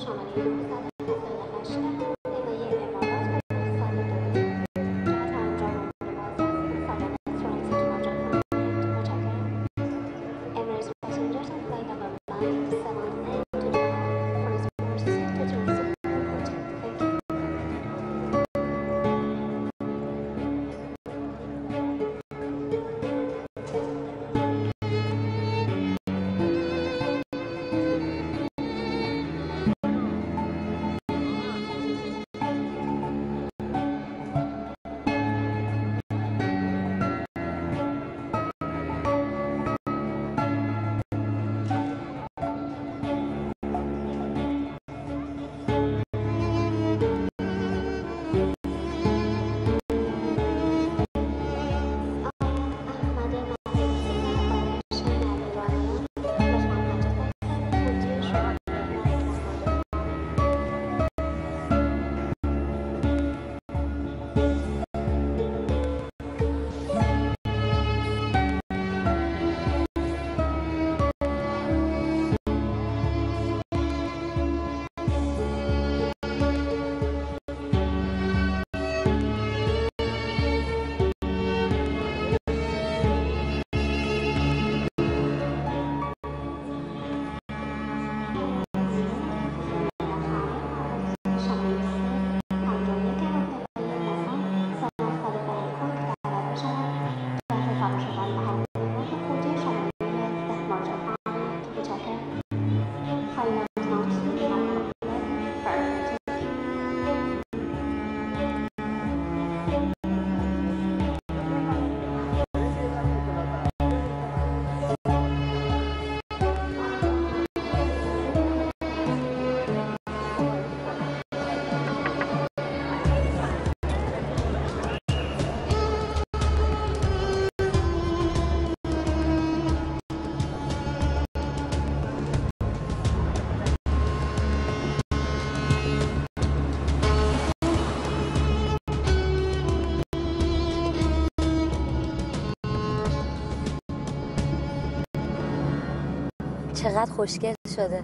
چقدر خوشگل شده.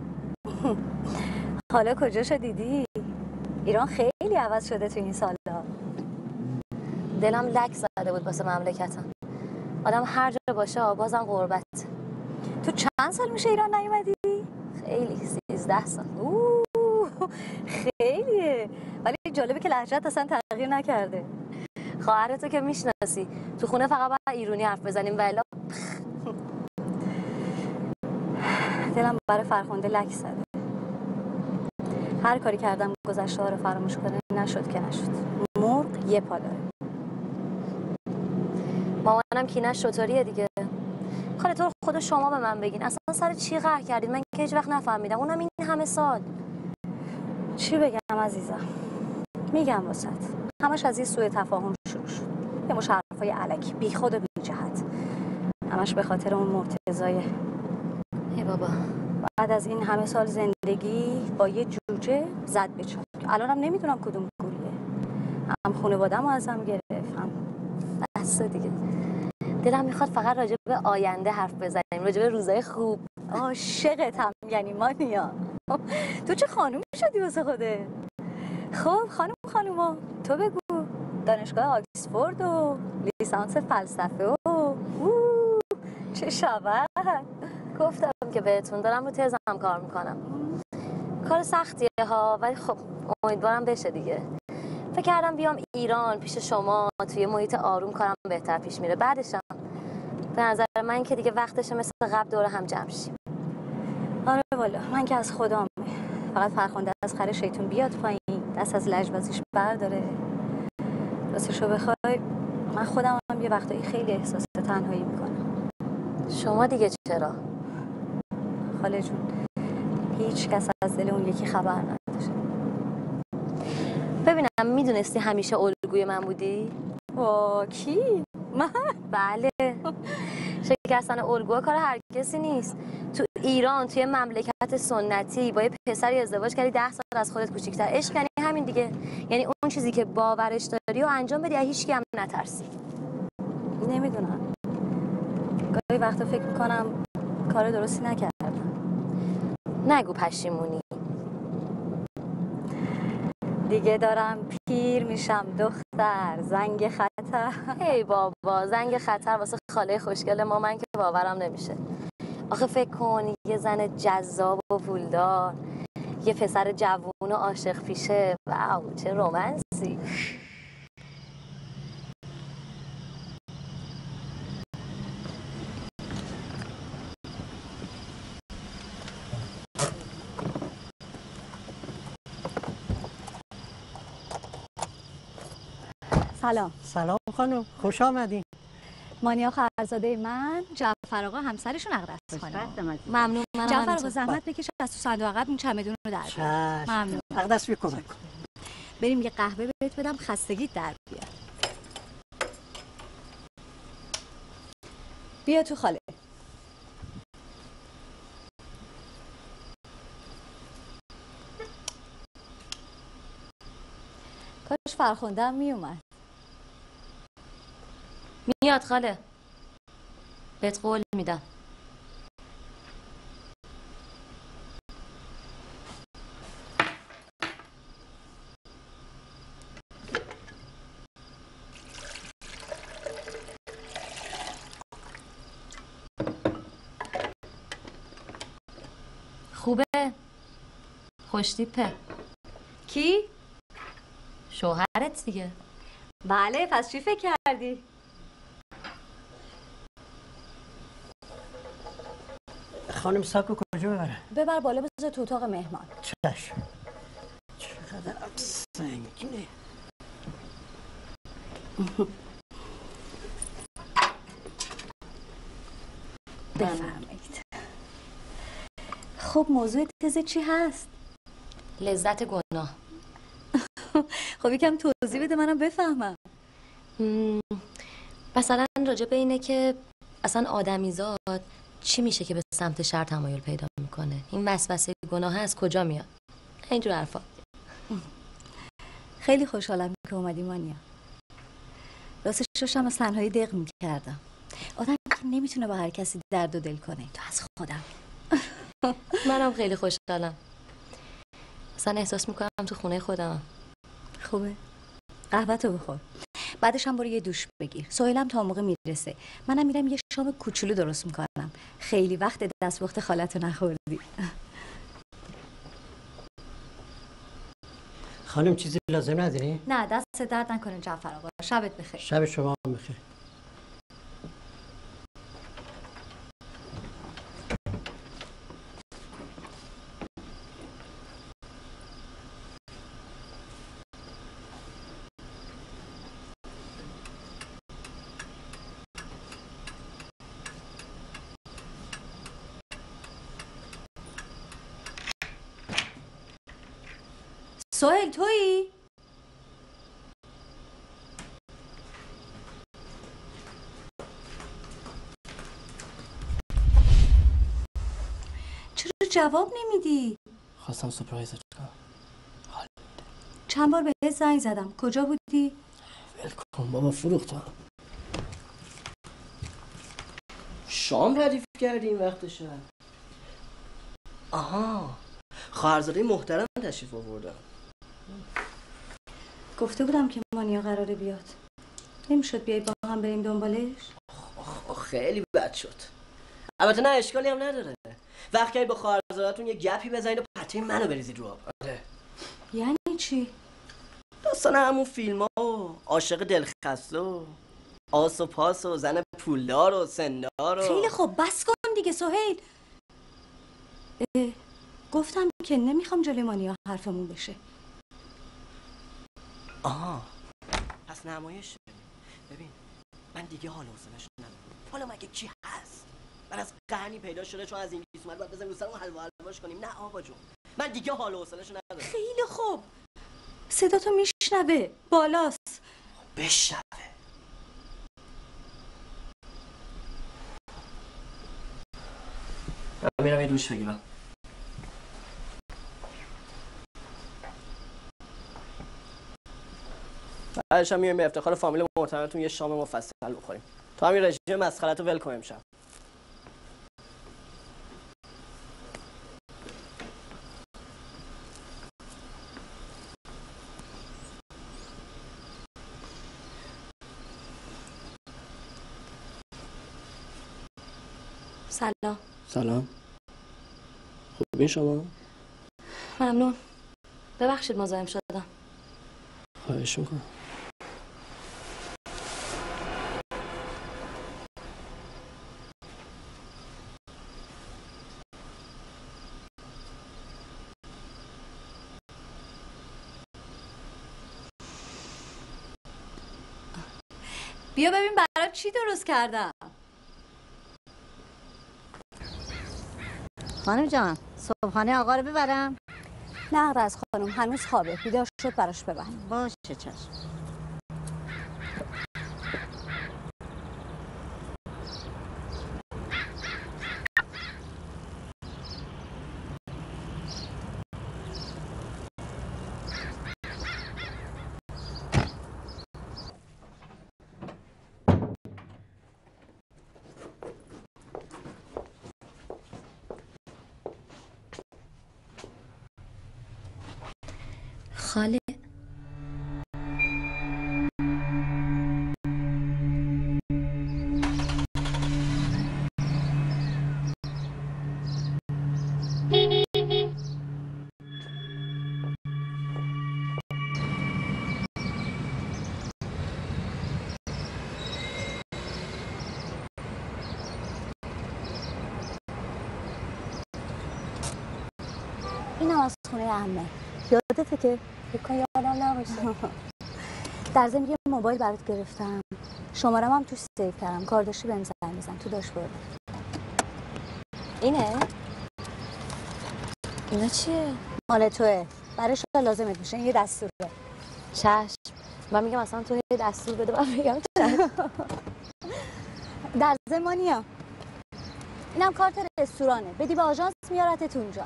حالا کجاشو دیدی؟ ایران خیلی عوض شده تو این سالا. دلم لک زده بود واسه مملکتم. آدم هر جا باشه بازم غربت. تو چند سال میشه ایران نیومدی؟ خیلی 13 سال. خیلیه. ولی جالبه که لهجه‌ت اصلا تغییر نکرده. خواهرتو که میشناسی. تو خونه فقط باید ایرانی حرف بزنیم والا. دلم برای فرخنده لک زده. هر کاری کردم گذشته ها رو فراموش کنه نشد که نشد. مرغ یه پا داره. مامانم کینش شطوریه دیگه. خاله تو خود شما به من بگین اصلا سر چی قهر کردید؟ من که هیچ وقت نفهمیدم، اونم این همه سال. چی بگم عزیزم؟ میگم واسط همش از یه سوء تفاهم شروع شد. یه مش حرفای الکی بی خود و بی جهت. همش به خاطر اون مرتضیه. ای بابا، بعد از این همه سال زندگی با یه جوجه زد به چاک. الانم نمیدونم کدوم گوریه. هم خانواده‌مو ازم گرفت هم بس دیگه. دلم میخواد فقط راجع به آینده حرف بزنیم، راجع به روزای خوب. عاشقتم یعنی مانیا. تو چه خانومی شدی واسه خوده؟ خب خانوما تو بگو. دانشگاه آکسفورد و لیسانس فلسفه و چه شبه. گفتم که بهتون دارم رو تزم کار میکنم. کار سختیه ها، ولی خب امیدوارم بشه دیگه. فکر کردم بیام ایران پیش شما توی محیط آروم کارم بهتر پیش میره. بعدشم به نظر من که دیگه وقتشه مثل قبل دور هم جمع شیم. آره والا من که از خدام فقط فرخنده از خر شیطون بیاد پایین، دست از لجبازیش برداره. راستشو بخوای من خودم هم یه وقتایی خیلی احساس تنهایی میکنم. شما دیگه چرا؟ خاله جون هیچ کس از دل اون یکی خبر نداره. ببینم میدونستی همیشه الگوی من بودی؟ وا کی؟ من؟ بله. شکستن الگوها کار هر کسی نیست. تو ایران توی مملکت سنتی با یه پسری ازدواج کردی 10 سال از خودت کوچیک‌تر. عشق یعنی همین دیگه. یعنی اون چیزی که باورش داری و انجام بدی، هیچ کی هم نترسی. نمیدونم. گاهی وقتا فکر میکنم کار درستی نکردم. نگو پشیمونی. دیگه دارم پیر میشم دختر، زنگ خطر. ای بابا، زنگ خطر واسه خاله خوشگل ما من که باورم نمیشه. آخه فکر کن یه زن جذاب و پولدار، یه پسر جوون و عاشق پیشه. واو چه رومنسی. سلام. سلام خانم، خوش آمدین. مانیا خواهرزاده من، جعفر آقا همسرشون اقدس خانم. ممنون. جعفر آقا زحمت بکش از تو صندوق عقب این چمدون رو در بیار. ممنون. اقدس بی کمک کن. بریم یه قهوه بهت بدم خستگیت در بیار. بیا تو خاله. کاش فرخوندم میومد. میاد خاله، بهت قول میدم. خوبه؟ خوشتیپه. کی؟ شوهرت دیگه. بله، پس چی فکر کردی؟ خانم ساکو کجا ببرم؟ ببر بالا بذار تو اتاق مهمان. چشم. چقدر سنگینه. بفرمایید. خب موضوع تزه چی هست؟ لذت گناه. خب یکم توضیح بده منم بفهمم. مثلا راجع به اینه که اصلا آدمیزاد چی میشه که به سمت شر تمایل پیدا میکنه، این وسوسه گناه از کجا میاد، اینجور حرفا. خیلی خوشحالم که اومدی مانیا. راستش داشتم از تنهایی دق میکردم. آدم نمیتونه با هر کسی درد و دل کنه تو از خودم. منم خیلی خوشحالم. اصلا احساس میکنم تو خونه خودم. خوبه؟ قهوه‌تو بخور. بعدش هم برو یه دوش بگیر. سهیلم تا موقع میرسه. منم میرم یه شام کوچولو درست میکنم. خیلی وقت دستپخت خالتو نخوردی. خانم چیزی لازم نداری؟ نه دست درد نکنه جعفر آقا. شبت بخیر. شب شما هم بخیر. سهیل تویی؟ چرا جواب نمیدی؟ خواستم سورپرایزت کنم. چند بار بهت زنگ زدم. کجا بودی؟ ولکن بابا، فروختم. شام ردیف کردی این وقت شب؟ آها، خواهرزاده محترم تشریف آوردن. گفته بودم که مانیا قراره بیاد. نمیشد بیای با هم بریم دنبالش؟ خیلی بد شد. البته نه اشکالی هم نداره. وقتی با خواهرزاده‌تون یه گپی بزنید و پته منو بریزید رو آب. یعنی چی؟ داستان همون فیلم ها و عاشق دلخسته و آس و پاس و زن پولدار و سندار و... خیلی خوب بس کن دیگه سهیل. گفتم که نمیخوام جلوی مانیا حرفمون بشه. آها، پس نمایش ببین، من دیگه حال و حوصله‌اش ندارم. حالا مگه کی هست؟ من از قرنی پیدا شده چون از انگلیس اومد بعد بزنیم رو سرمون حلواش کنیم. نه آقا جون، من دیگه حال و حوصله‌اش ندارم. خیلی خوب. صدا تو میشنوه بالاست. بشنوه. من میرم یه دوش بگیرم. بعدش هم میایم به افتخار فامیل محترمتون یه شام مفصل بخوریم. تو همین رژیم مسخره‌تو ول کن امشب. سلام. سلام. خوبین شما؟ ممنون. ببخشید مزاحم شدم. خواهش میکنم. بیا ببین برات چی درست کردم. خانم جان صبحانه آقا رو ببرم؟ نه از خانم هنوز خوابه، بیدار شد براش ببر. باشه چشم. خاله اینم از خونه عمه. یادته که فکر کنم یادم نباشه. در ضمن یه موبایل برات گرفتم، شماره‌ام هم توش سیو کردم، کار داشتی بهم زنگ بزن تو داشبورد. اینه؟ اینا چیه؟ مال توئه، برای شما لازمت میشه، این یه دستوره. چشم. من میگم اصلا تو یه دستور بده من میگم چشم. در زمانیا اینم کارت رستورانه، بدی به آژانس میارتت اونجا.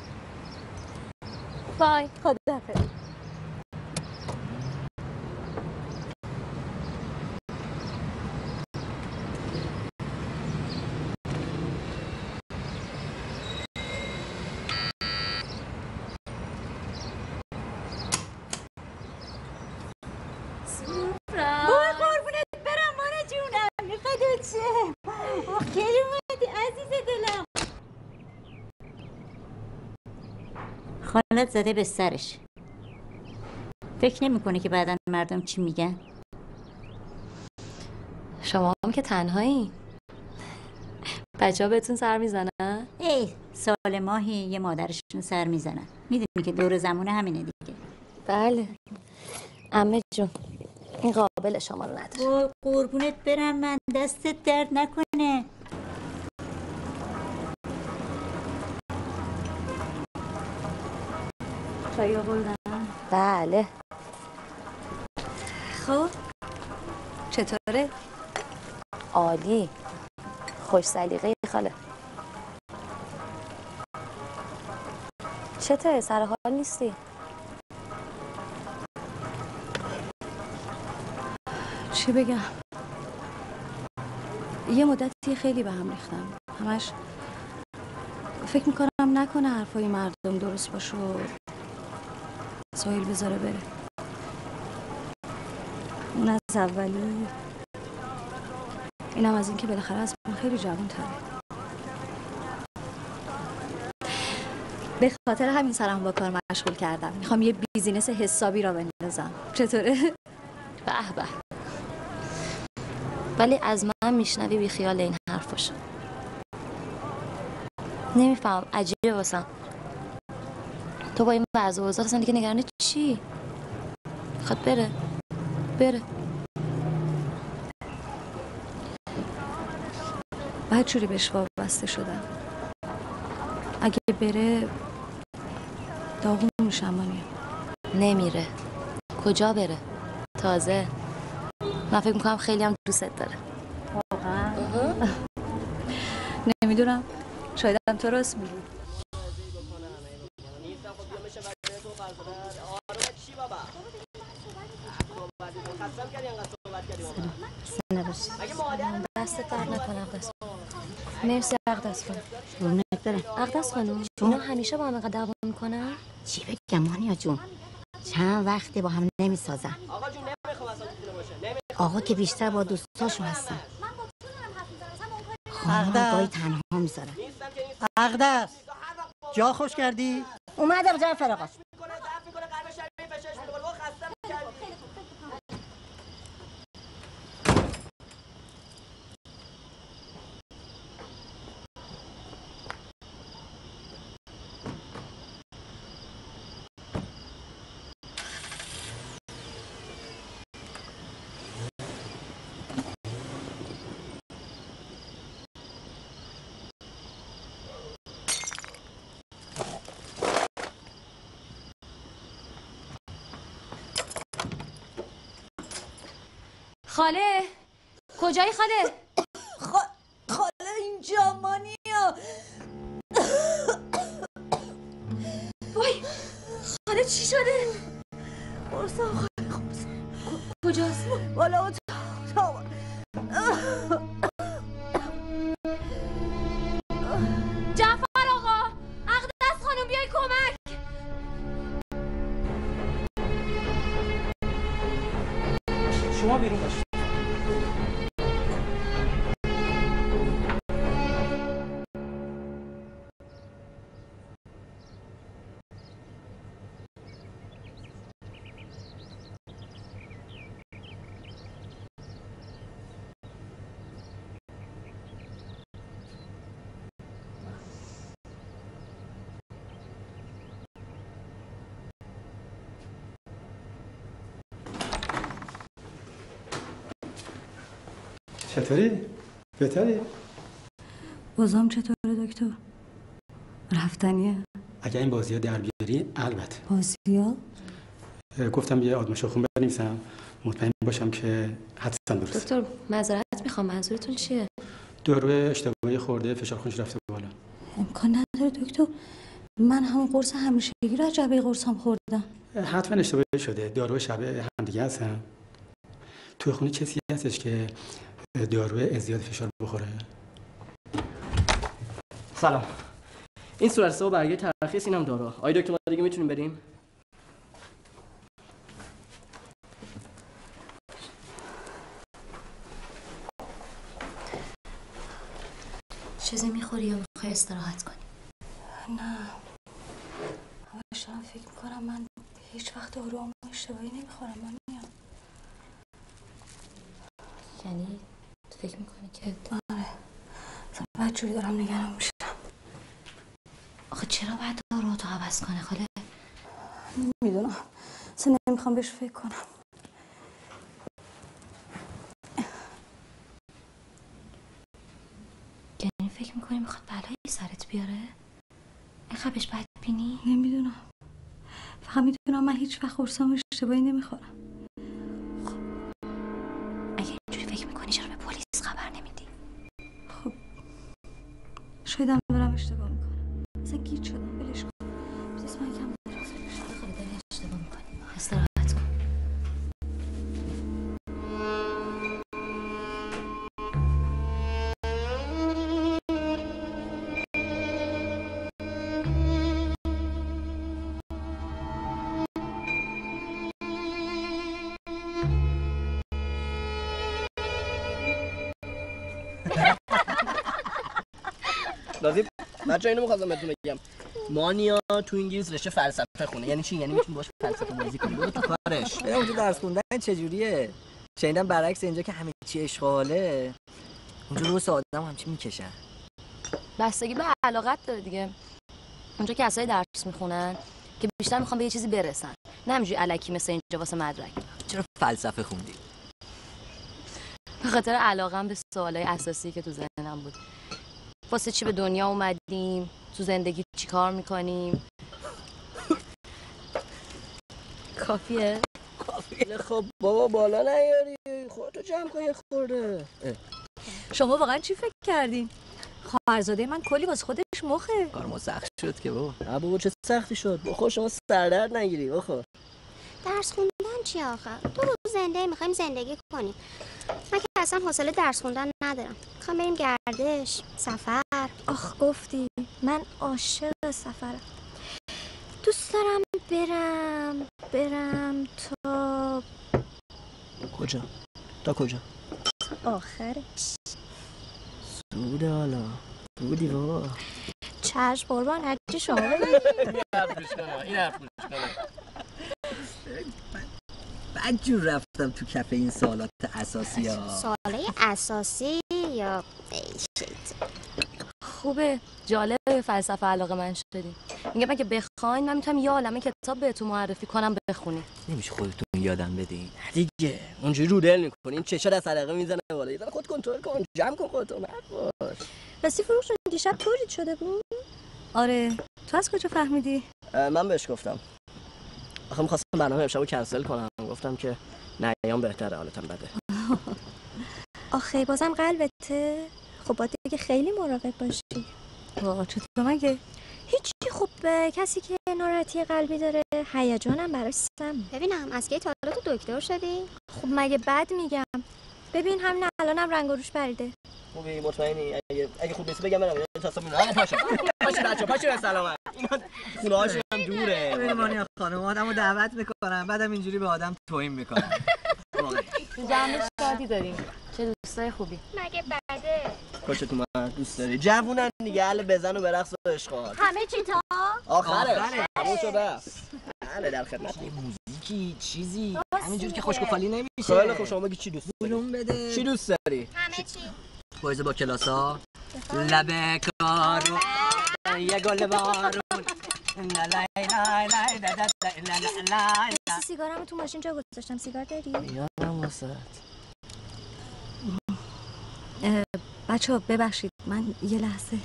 بای. خداحافظ. وای قربونت برم مانا جونم. فدات شه. خیلی اومدی عزیز دلم. خالت زده به سرش. فکر نمی‌کنه که بعداً مردم چی میگن؟ شما هم که تنهایی. بچه‌ها بهتون سر میزنن؟ ای سال ماهی یه مادرشون سر میزنن. میدونی که دور زمونه همینه دیگه. بله. عمه جون این قابل شما رو نداره. وای قربونت برم من، دستت درد نکنه. چای آوردن؟ بله. خب چطوره؟ عالی. خوش سلیقه خاله. چته سر حال نیستی؟ چی بگم؟ یه مدتی خیلی به هم ریختم، همش فکر میکنم نکنه حرفای مردم درست باشه و سهیل بذاره بره. اون از اولی، اینم از این که بالاخره از من خیلی جوان تره. به خاطر همین سرم با کار مشغول کردم. میخوام یه بیزینس حسابی را بندازم. چطوره؟ به به. ولی از من میشنوی بی خیال این حرفاشو. نمیفهم، عجیبه واسم. تو با این وضع و اوضاع اصلا دیگه نگران چی؟ میخواد بره. بعد جوری بهش وابسته شدم. اگه بره داغون میشم مانیا. نمیره. کجا بره؟ تازه من فکر میکنم خیلی هم دوستت داره. واقعا؟ نمیدونم، شاید هم تو راست میگی. دستت درد نکنه اقدس. مرسی اقدس خانم. قربونت برم. اقدس خانم اینا همیشه با هم اینقدر دعوا میکنن؟ چی بگم مانیا جون؟ چند وقته با هم نمیسازن. آقا جون نمیخوام اصلا تو باشه. آقا که بیشتر با دوستاشون هستن. خانم گاهی تنها میذارن. اقدس جا خوش کردی؟ اومدم جای فراغات. خاله کجایی خاله؟ خاله اینجا مانیا. وای خاله چی شده؟ برسم خاله خورسم. کجاست؟ بالا اتاق. جعفر آقا اقدس خانم بیای کمک. شما بیرون باشید. چطوری؟ بهتری؟ بازم چطوره دکتر؟ رفتنیه؟ اگه این بازی ها در بیاری البته. بازی ها؟ گفتم یه آدمش خون بنویسم مطمئن باشم که حدسم درسته. دکتر معذرت میخوام، منظورتون چیه؟ دارو اشتباهی خورده، فشار خونش رفته بالا. امکان نداره دکتر، من همون قرص همیشگی رو از جعبه قرصام خوردم. حتما اشتباهی شده، دارو شبه همدیگه هستن. توی خونه کسی هستش که دارو زیاد فشار بخوره؟ سلام. این صورت و برگه ترخیص اینم دارو. آقای دکتر ما دیگه میتونیم بریم؟ چیزی میخوری یا میخوای استراحت کنی؟ نه همش دارم فکر میکنم من هیچ وقت داروام اشتباهی نمیخورم. من میام یعنی تو فکر میکنی که آره بدجوری دارم نگران میشم. آخه چرا باید دارو تو عوض کنه خاله؟ نمیدونم، اصلا نمیخوام بهش فکر کنم. یعنی فکر میکنی میخواد بلایی سرت بیاره؟ اینقدر بهش بدبینی؟ نمیدونم، فقط میدونم من هیچ وقت قرصام اشتباهی نمیخورم. خب اگه اینجوری فکر میکنی چرا به پلیس خبر نمیدی؟ خب شاید هم برم اشتباه میکنم، اصلا گیج شدم. ولش کن، بذار من یکم درست بشم. خاله داری اشتباه میکنی، استراحت کن. لازم بچه‌ها اینو می‌خواستم بهتون بگم. مانیا تو انگلیس رشته فلسفه خونه. یعنی چی؟ یعنی میتونی باش فلسفه بازی کنی. برو تو کارش. اونجا درس خوندن چجوریه؟ شنیدم برعکس اینجا که همه چی اشغاله، اونجا روز آدم همچین میکشن. بستگی به علاقت داره دیگه. اونجا کسای درس میخونن که بیشتر میخوان به یه چیزی برسن، نه همینجوری الکی مثل اینجا واسه مدرک. چرا فلسفه خوندی؟ به خاطر علاقم به سوالای اساسی که تو ذهنم بود. واسه چی به دنیا اومدیم؟ تو زندگی چی کار میکنیم؟ کافیه؟ کافیه. خب بابا بالا نیاری. خودتو جمع کن یه خورده. شما واقعا چی فکر کردین؟ خواهرزاده من کلی واسه خودش مخه. کار ما سخت شد که بابا. نه بابا چه سختی شد. بخور شما سردرد نگیری. بخور. درس خوندن چی آخه؟ تو رو زنده میخوایم زندگی کنیم. من که اصلا حوصله درس خوندن ندارم. میخوام بریم گردش، سفر. آخ گفتی، من عاشق سفرم. دوست دارم برم تا کجا؟ تا کجا؟ آخرش. بوده حالا بودی بابا چشم قربان هرچی شما این حرف گوش کنه بعد جور رفتم تو کف این سوالات اساسی ها. سواله اساسی یا خوبه جالبه فلسفه علاقه من شدیم. میگم اگه بخواین من میتونم یه عالمه کتاب بهتون معرفی کنم بخونید. نمیشه خودتون یادم بدین دیگه اونجوری رو دل میکنین چشات از حلقه میزنه بالا. یه ذره خود کنترل کن، جمع کن خودتو. باش راستی فروغ جون دیشب تولید شده بود؟ آره تو از کجا فهمیدی؟ من بهش گفتم. آخه می‌خواستم برنامه امشبو کنسل کنم. گفتم که نه ایام بهتره، حالتم بده. آخه بازم قلبته؟ خب باید دیگه خیلی مراقب باشی. چطور مگه؟ هیچی. خب کسی که ناراحتی قلبی داره هیجانم براش سم. ببینم از کی تا حالا تو دکتر شدی؟ خب مگه بد میگم؟ ببین همین الانم رنگ و روش پریده. خوبی؟ مطمئنی؟ اگه خوب نیست بگم برم تا صبح میرم. پاشو بچه‌ها به سلامت. اینا خونه‌هاشون هم دوره. ببین مانیا خانم آدمو دعوت میکنن بعدم اینجوری به آدم توهین میکنن. جمعش شادی داریم. چه دوستای خوبی. مگه بده؟ خوشت اومد؟ دوست داری؟ جوونن دیگه، اهل بزن و برقص و اشغال. همه چی تا آخره. تموم شده. بله در خدمت. موزیکی چیزی همینجوری که خوشگو خالی نمیشه. خیلی خوب. شما بگی چی دوست داری؟ بلوم بده. چی دوست داری؟ همه چی. بایزه با کلاسا لب کارو یه گل بارون سیگارمو تو ماشین جا گذاشتم. سیگار داری؟ یادم واسه بچه ببخشید من یه لحظه.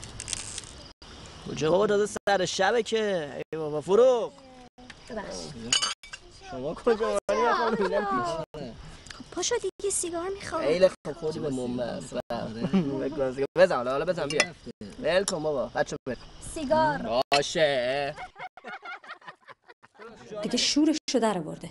کجا بابا؟ تازه سر شبه که. ای بابا فروغ. ببخشید. شما کجا؟ مانیا خانم میدم پیش. خب پاشو دیگه سیگار میخوام. خیلی خوب. خودی به منبس بزن حالا بزن بیا. ول کن بابا. بچه بر سیگار باشه. دیگه شورشو در آورده.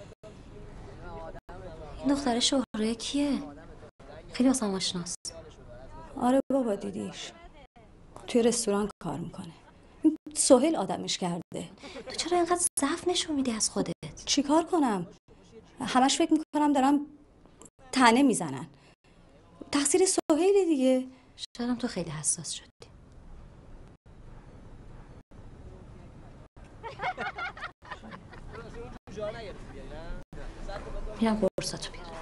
این دختر شهره کیه؟ خیلی واسم آشناست. آره بابا دیدیش توی رستوران کار میکنه. سهیل آدمش کرده. تو چرا اینقدر ضعف نشون میدی از خودت؟ چیکار کنم؟ همش فکر میکنم دارم طعنه میزنن. تقصیر سهیل دیگه. شاید تو خیلی حساس شدی. میرم قرصاتو بیارم.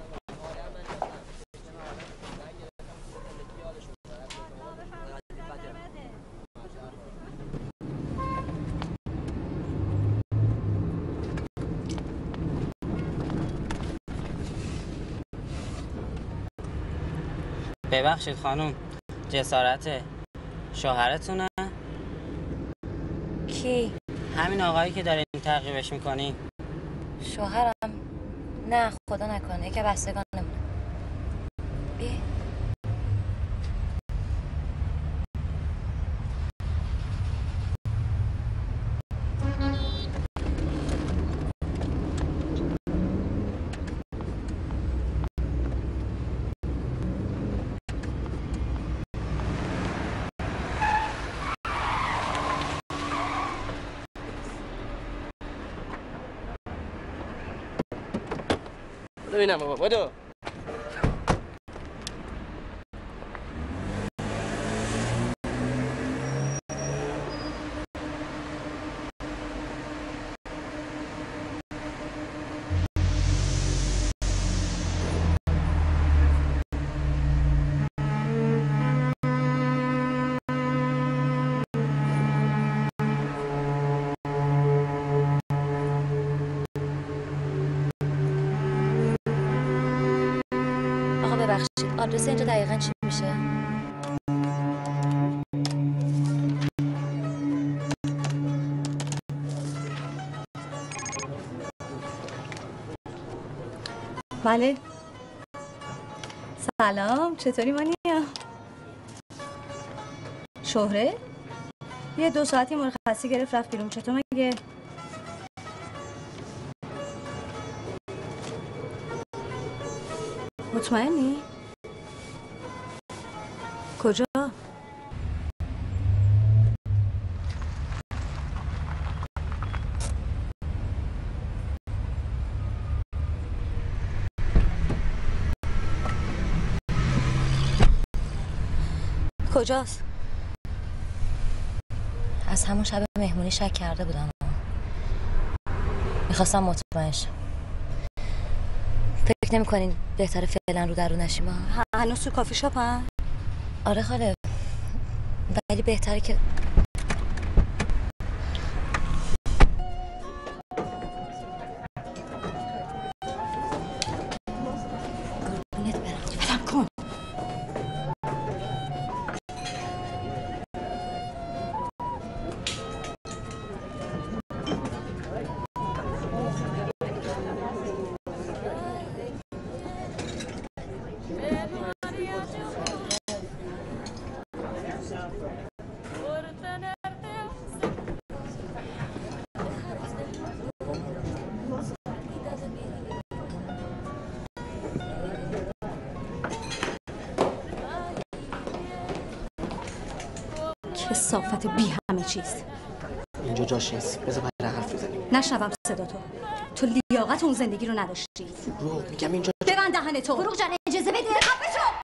ببخشید خانم، جسارت شوهرتونه؟ کی؟ همین آقایی که دارین تعقیبش میکنی. شوهرم؟ نه خدا نکنه که بستگانمونه. بی ببینم بابا بدو. ببخشید آدرس اینجا دقیقاً چی میشه؟ بله سلام، چطوری مانیا؟ شهره؟ یه 2 ساعتی مرخصی گرفت رفت بیرون. چطور مگه؟ مطمئنی؟ کجا؟ کجاست؟ از همون شب مهمونی شک کرده بودم. میخواستم مطمئن شم. فکر نمی‌کنین بهتره فعلا رو در رو نشیم؟ هنوز تو کافی شاپ هم؟ آره خاله، ولی بهتره که قربونت برم کن. کثافت بی همه چیز. اینجا جاش نیست. بذار برای حرف بزنیم. نشنوم صدا تو لیاقت اون زندگی رو نداشتی. فروغ میگم اینجا ببند دهن تو. فروغ جان اجازه بده. خفه شو.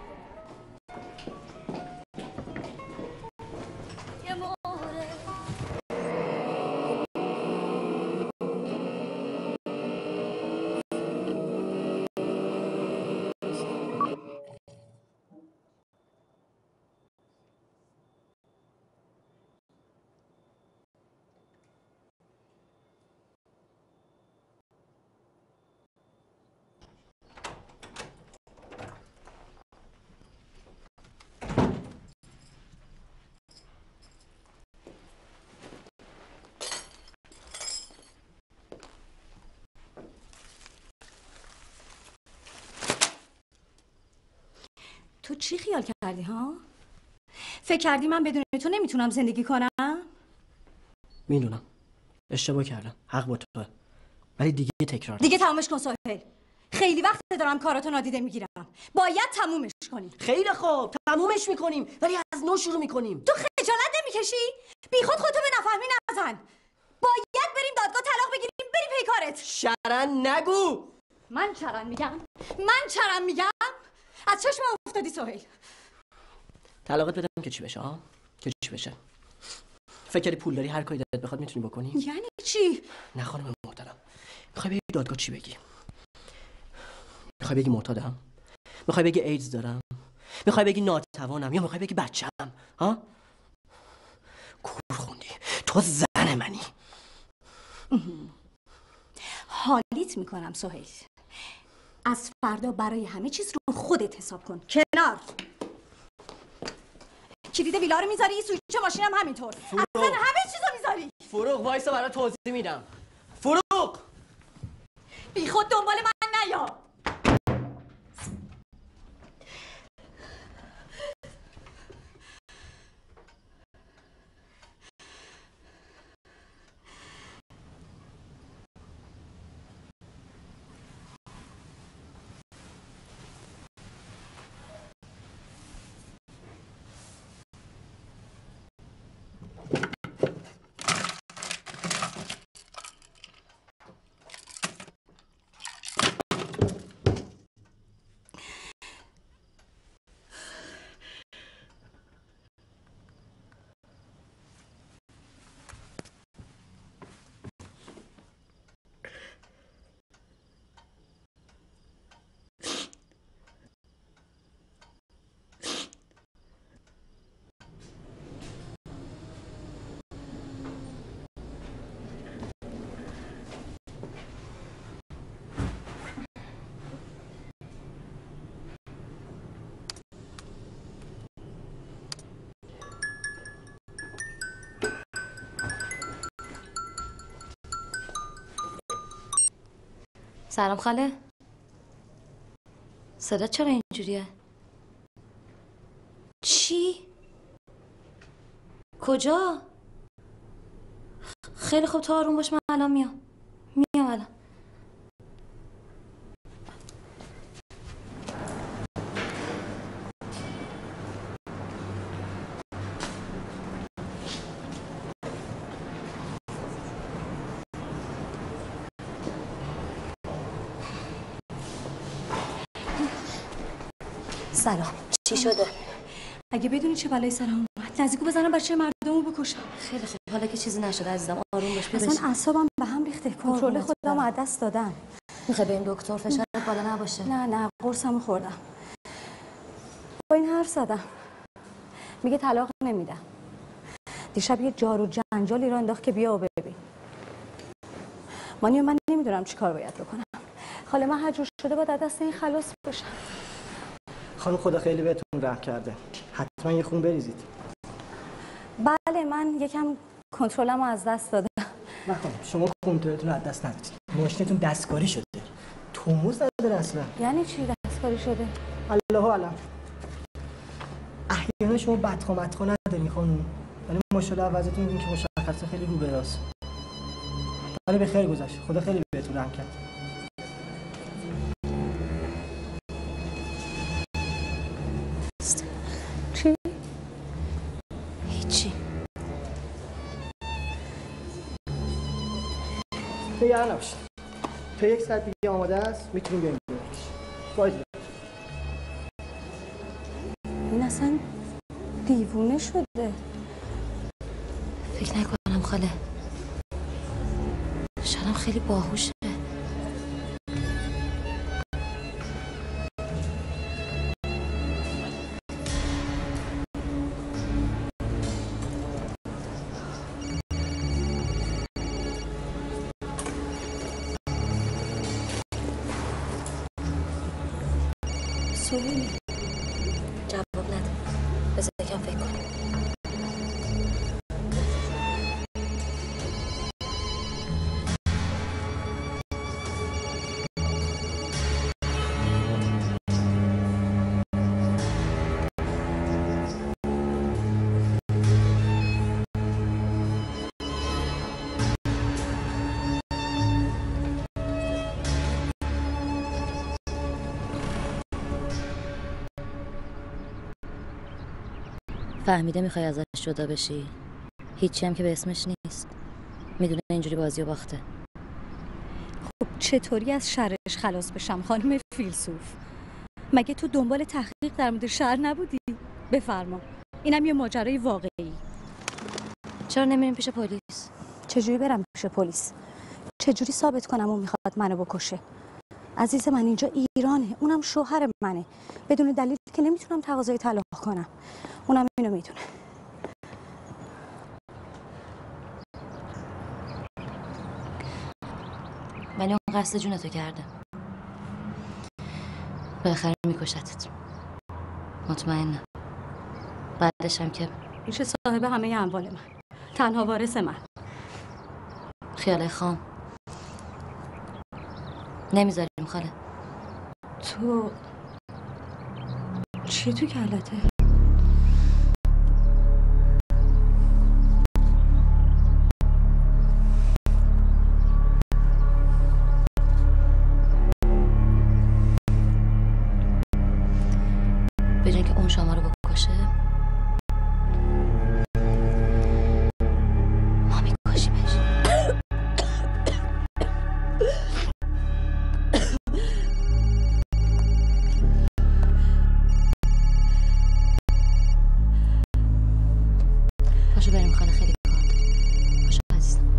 تو چی خیال کردی ها؟ فکر کردی من بدون تو نمیتونم زندگی کنم؟ میدونم اشتباه کردم، حق با توه، ولی دیگه تکرار دیگه تمومش کن سهیل. خیلی وقت دارم کاراتو نادیده میگیرم. باید تمومش کنی. خیلی خوب تمومش میکنیم، ولی از نو شروع میکنیم. تو خجالت نمیکشی؟ بیخود خودتو به نفهمی نزن. باید بریم دادگاه طلاق بگیریم بری پی کارت. شرن نگو. من چرن میگم؟ از چشم افتادی سهیل. طلاقت بدم که چی بشه ها؟ که چی بشه؟ فکر کردی پول داری هر کاری دلت بخواد میتونی بکنی؟ یعنی چی؟ نه خانم محترم. میخوای بگی دادگاه چی بگی؟ میخوای بگی معتادم؟ میخوای بگی ایدز دارم؟ میخوای بگی ناتوانم یا میخوای بگی بچه‌م؟ ها؟ کور خوندی. تو زن منی. حالیت میکنم سهیل. از فردا برای همه چیز رو خودت حساب کن. کنار. کلید ویلا رو میذاری، سویچ ماشینم همینطور. اصلا همه چیزو میذاری. فروغ وایسا برات توضیح میدم. فروغ بی خود دنبال من نیا. سلام خاله. صدا چرا اینجوریه؟ چی؟ کجا؟ خیلی خوب، تو آروم باش، من الان میام الان. سلام. چی شده؟ اگه بدونی چه بلایی سرم اومد نزدیکو بزنم بچه مردمو بکشم. خیلی خوب، حالا که چیزی نشده عزیزم آروم باش. اصلا اعصابم به هم ریخته، کنترل خودم از دست دادم. میخوای بریم دکتر؟ فشارت بالا نباشه؟ نه قرصمو خوردم. با این حرف زدم میگه طلاق نمیدم. دیشب یه جار و جنجالی را انداخت که بیا و ببین. مانیو من نمیدونم چی کار باید بکنم. خاله من هر جور شده باید از دست این خلاص بشم. خانم خدا خیلی بهتون رحم کرده، حتما یه خون بریزید. بله من یکم کنترلمو از دست دادم. نه خانم شما کنترلتون رو از دست ندادید، ماشینتون دستکاری شده، توموز نداره اصلا. یعنی چی دستکاری شده؟ الله اعلم. احیانا شما بدخو نداری خانم، ولی ماشاءالله وضعیتون این که مشخصه خیلی رو به راست. ولی به خیر گذشت، خدا خیلی بهتون رحم کرد. چی؟ هیچی. نگران نباشید، تا 1 ساعت دیگه آماده است، میتونیم بریم ببینیمش. باید این اصلا دیوونه شده. فکر نکنم خاله، شاید خیلی باهوشه. سوهیل جواب نده، بذار یکم فکر کنم. فهمیده میخوای ازش جدا بشی؟ هیچی هم که به اسمش نیست. میدونه اینجوری بازی رو باخته. خب چطوری از شرش خلاص بشم خانم فیلسوف؟ مگه تو دنبال تحقیق در مورد شهر نبودی؟ بفرما، اینم یه ماجرای واقعی. چرا نمیریم پیش پلیس؟ چجوری برم پیش پلیس؟ چجوری ثابت کنم اون میخواد منو بکشه؟ عزیز من اینجا ایرانه، اونم شوهر منه، بدون دلیل که نمیتونم تقاضای طلاق کنم. اونم اینو میدونه. ولی اون قصد جونتو کرده، بالاخره میکشتت، مطمئنم. بعدش هم که میشه صاحب همه اموال من، تنها وارث من. خیال خام نمیذاریم خاله. تو چی تو کلته؟ بدون که اون شما رو بکشه ما میکشیمش. پاشو بریم خاله، خیلی کار داریم. پاشو عزیزم.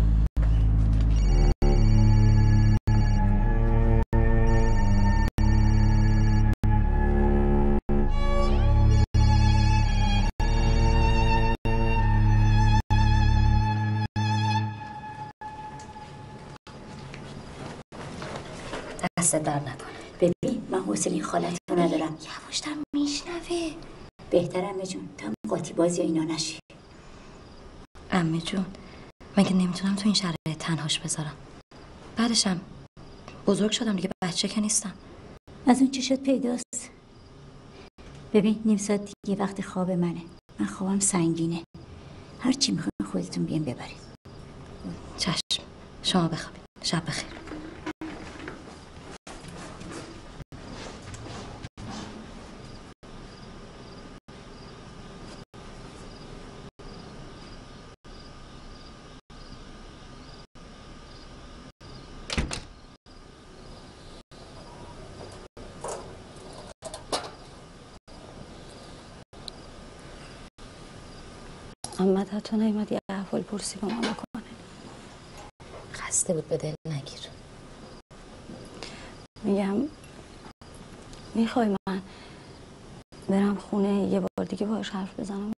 دست در نکنه. ببین من حوصله خالت رو ندارم، یواشتر میشنوه. بهتر عمه جون تا قاطی بازی اینا نشی. عمه جون من که نمیتونم تو این شرایط تنهاش بذارم. بعدشم بزرگ شدم دیگه، بچه که نیستم. از اون چی شد پیداست. ببین نیم ساعت دیگه وقت خواب منه، من خوابم سنگینه. هر چی میخواین خودتون بیان ببرید. چشم، شما بخوابید. شب بخیر. محمد حتی نیومد یه احوال پرسی با من بکنه. خسته بود به دل نگیر. میگم میخوای من برم خونه یه بار دیگه باهاش حرف بزنم؟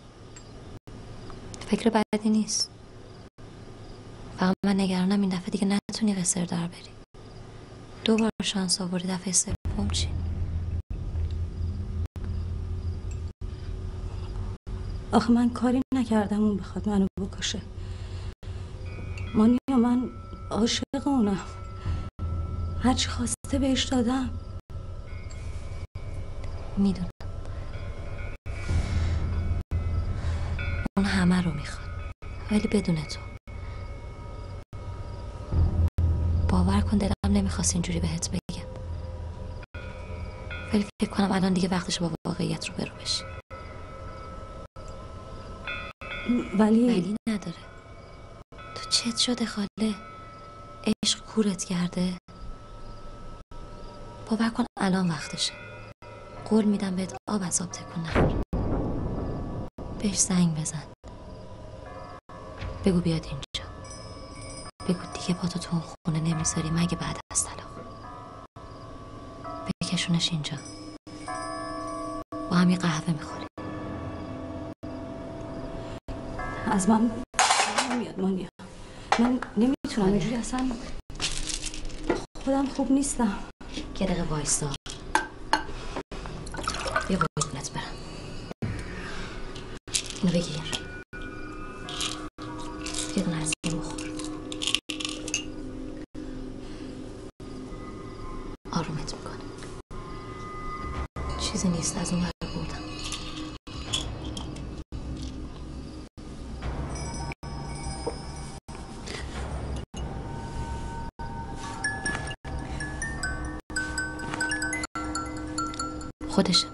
فکر بدی نیست. فقط من نگرانم این دفعه دیگه نتونی قصر در بری. 2 بار شانس آوردی، دفعه سوم چی؟ آخه من کاری نکردم اون بخواد منو بکشه. مانیا من عاشق اونم، هرچی خواسته بهش دادم. میدونم اون همه رو میخواد، ولی بدون تو. باور کن دلم نمیخواست اینجوری بهت بگم، ولی فکر کنم الان دیگه وقتش با واقعیت رو برو بشی. ولی نداره. تو چت شده خاله؟ عشق کورت کرده؟ باور کن الان وقتشه. قول میدم بهت آب از آب تکون نخور. بهش زنگ بزن، بگو بیاد اینجا، بگو دیگه با تو اون خونه نمیذاری مگه بعد از طلاق. بکشونش اینجا، با هم یه قهوه میخوریم. از من نمیاد مانیا، من نمیتونم اینجوری، اصلا خودم خوب نیستم. یه دقیقه وایستا، بیا قربونت برم. اینو بگیر، یه دونه از این بخور، آرومت میکنه. چیزی نیست، از اون ور بردم. خودشه.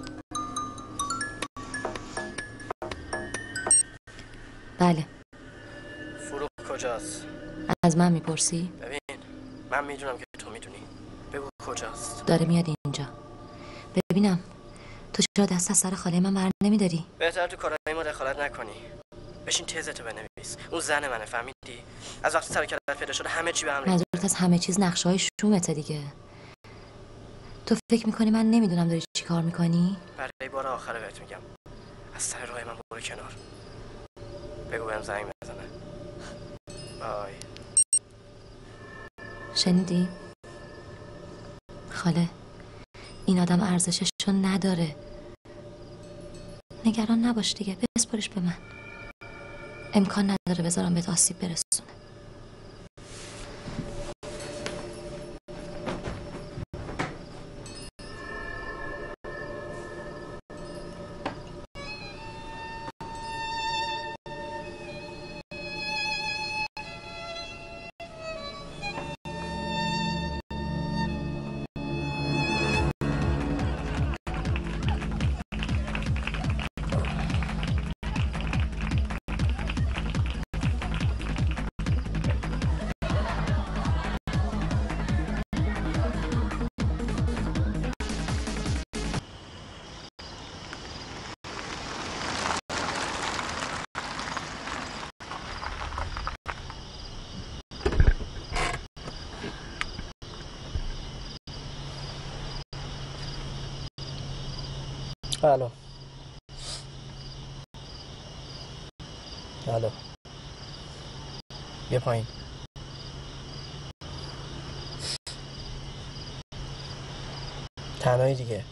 بله. فروغ کجاست؟ از من میپرسی؟ ببین من میدونم که تو میدونی، بگو کجاست. داره میاد اینجا. ببینم تو چرا دست از سر خاله من بر نمیداری؟ بهتر تو کارهای ما دخالت نکنی. بشین تزتو بنویس. اون زن منه، فهمیدی؟ از وقتی سر کلت پیدا شده همه چی به هم ریخته. منظورت از همه چیز نقشه های شومته دیگه. تو فکر میکنی من نمیدونم داری چی کار میکنی؟ برای بار آخره بهت میگم، از سر راه من برو کنار. بگو بهم زنگ بزنه. بای. شنیدی؟ خاله این آدم ارزششو نداره. نگران نباش دیگه، بسپارش به من. امکان نداره بذارم بهت آسیب برسونه. الو. الو. بیا پایین. تنهایی دیگه.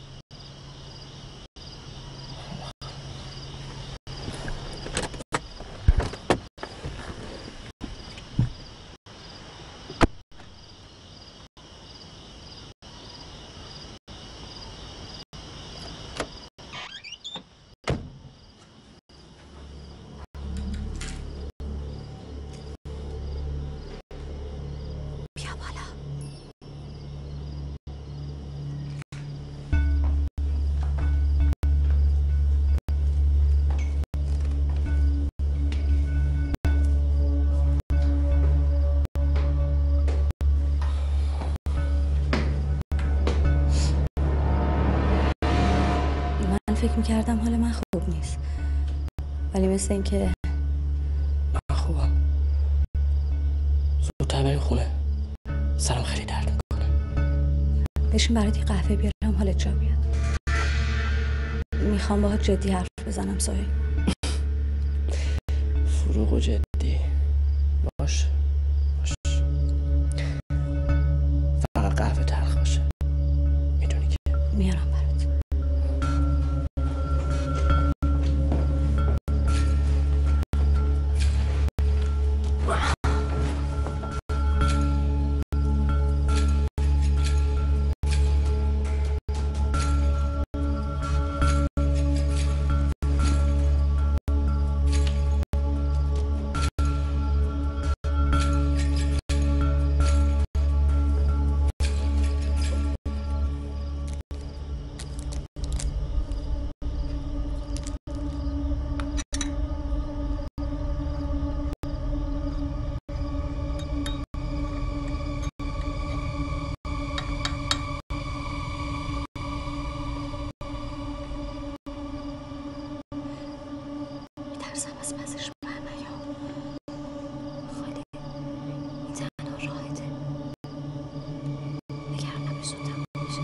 فکر میکردم حال من خوب نیست. ولی مثل این که من خوبم. زودتر بریم خونه، سرم خیلی درد میکنه. بشین برات یه قهوه بیارم حالت جا بیاد. میخوام باهات جدی حرف بزنم سهیل. فروغ و جدی باش. فقط قهوه تلخ باشه، میدونی که میارم برات. میترسم از پسش برنیام. خالی این تنها راهته. نگران نباش، زود تموم میشه.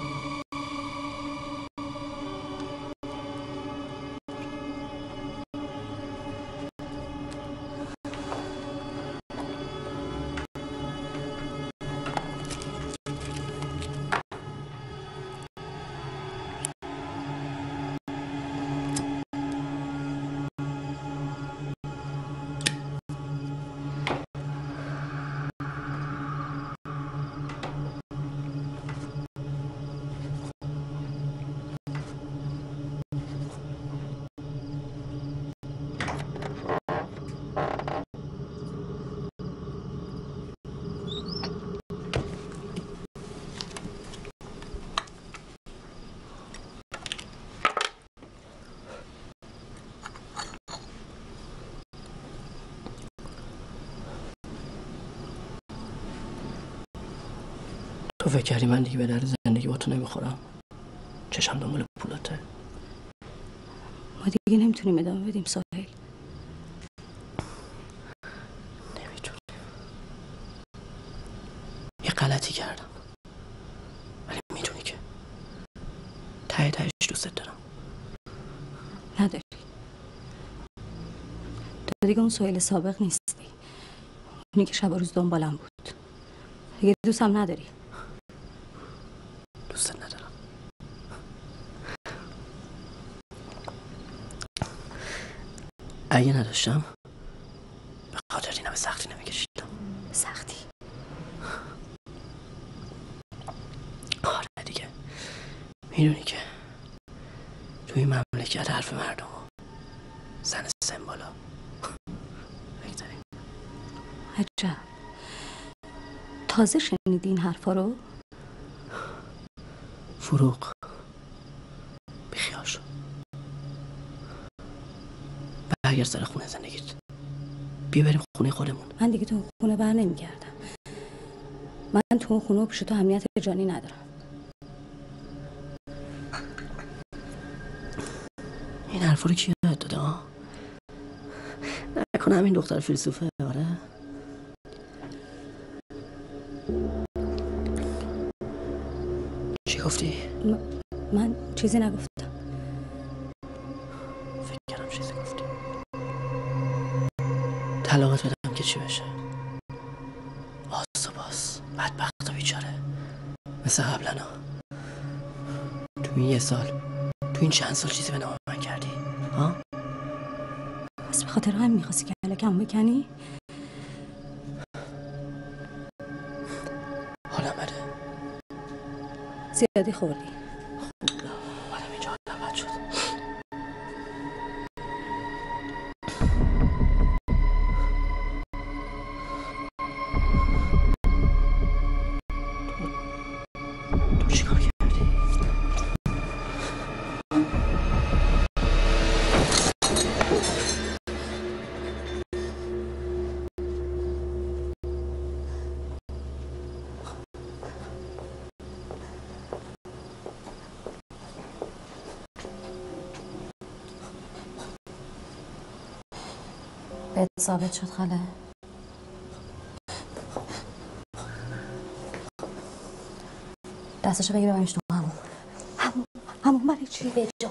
تو فکر کردی من دیگه به درد زندگی با تو نمیخورم؟ چشم دنبال پولاته. ما دیگه نمیتونیم ادامه بدیم سهیل. نمیتونیم. یه غلطی کردم، ولی میدونی که ته تهش دوست دارم. نداری. تو دیگه اون سهیل سابق نیستی. اونی که شب و روز دنبالم بود. دیگه دوستم نداری. دوست ندارم. اگه نداشتم به خاطر اینا به سختی نمیکشیدم. به سختی؟ آره دیگه. میدونی که توی این مملکت حرف مردم زن سمبالا بگذاریم. عجب. تازه شنیدی این حرفا رو؟ فروغ بیخیال شو. برگرد سر خونه زندگیت. بیا بریم خونه خودمون. من دیگه تو خونه بر نمیگردم. من تو خونه و پیش تو امنیت جانی ندارم. این حرفا رو کی یاد داده ها؟ نکنه همین دختر فیلسوفه. آره چی گفتی؟ من چیزی نگفتم. فکر کردم چیزی گفتی. طلاقت بدم که چی بشه؟ آس و باس بدبخت و بیچاره مثل قبلنا. تو این 1 سال، تو این چند سال چیزی به نام من کردی؟ ها؟ بس به خاطر هم میخواستی کلکم بکنی؟ حالم بده. زیادی خوردی. حالم اینجا بد شد. تو چیکار کردی؟ بهت ثابت شد خاله؟ دستشو بگیر ببرش تو همون برای چی؟ به جا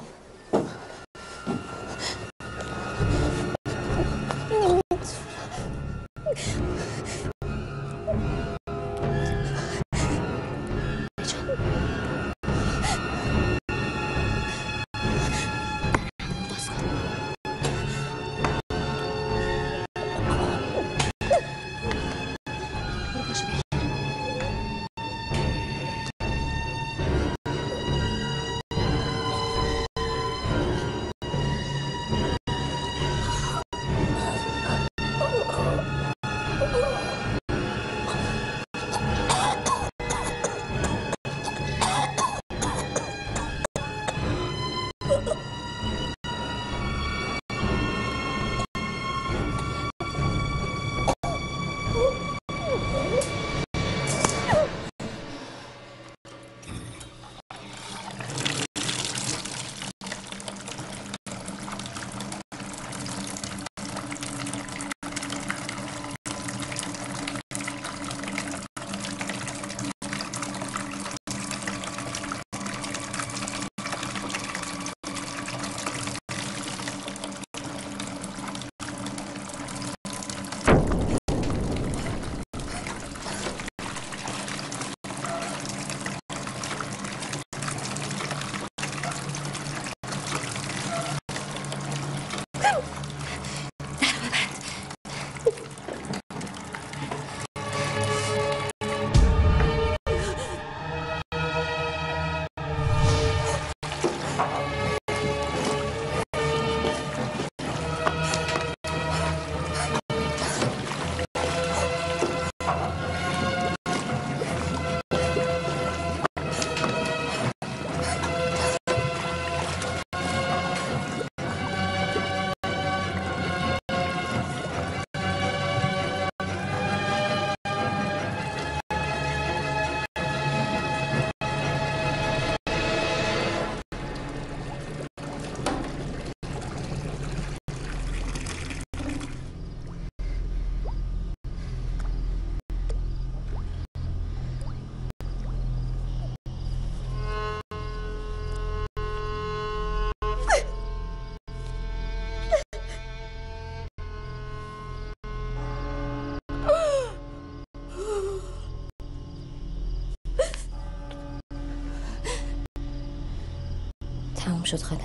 تموم شد خاله.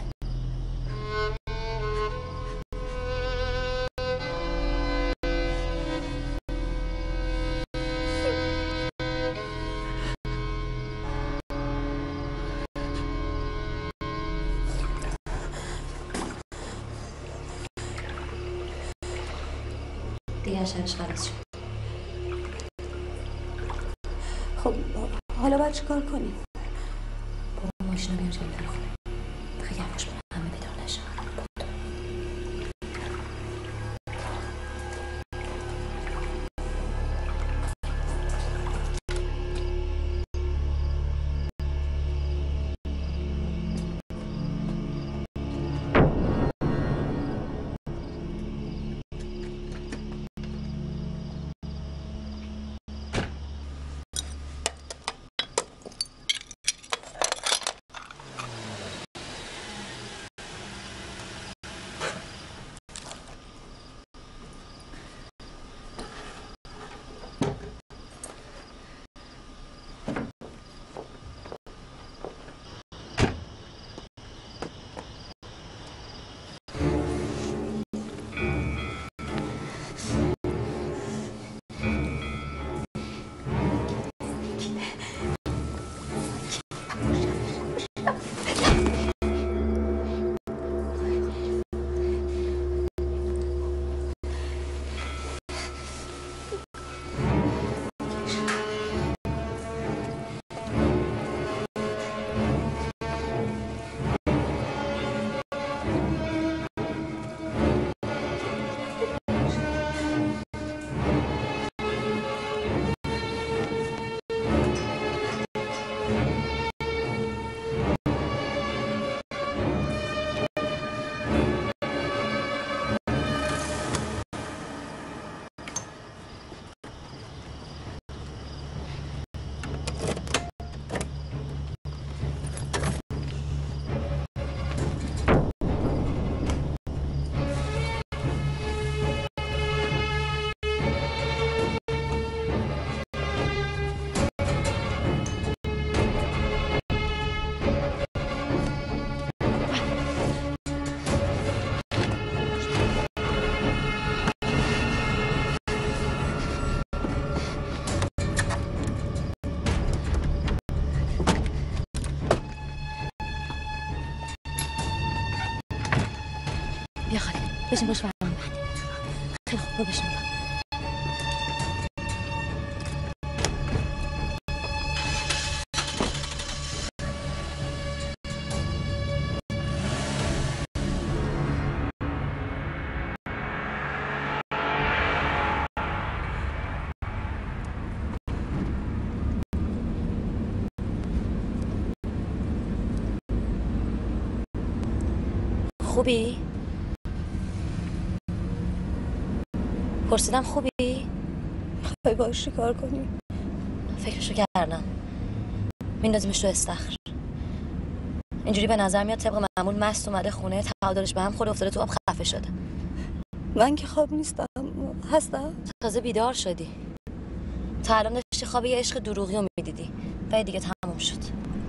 دیگه شبش خلاص شد. خب حالا باید چیکار کنیم؟ برو ماشین رو بیار جلوی خونه. دیگه یواش برو همه بیدار نشن. بشین باش فرمان من خیلی خوب برو بشین خوبی؟ پرسیدم خوبی؟ میخوای باش چیکار کنی؟ فکرشو کردم میندازیمش تو استخر اینجوری به نظر میاد طبق معمول مست اومده خونه تعادلش به هم خورده افتاده تو آب خفه شده. من که خواب نیستم هستم. تازه بیدار شدی تا الان داشتی خواب یه عشق دروغی رو میدیدی و دیگه تموم شد.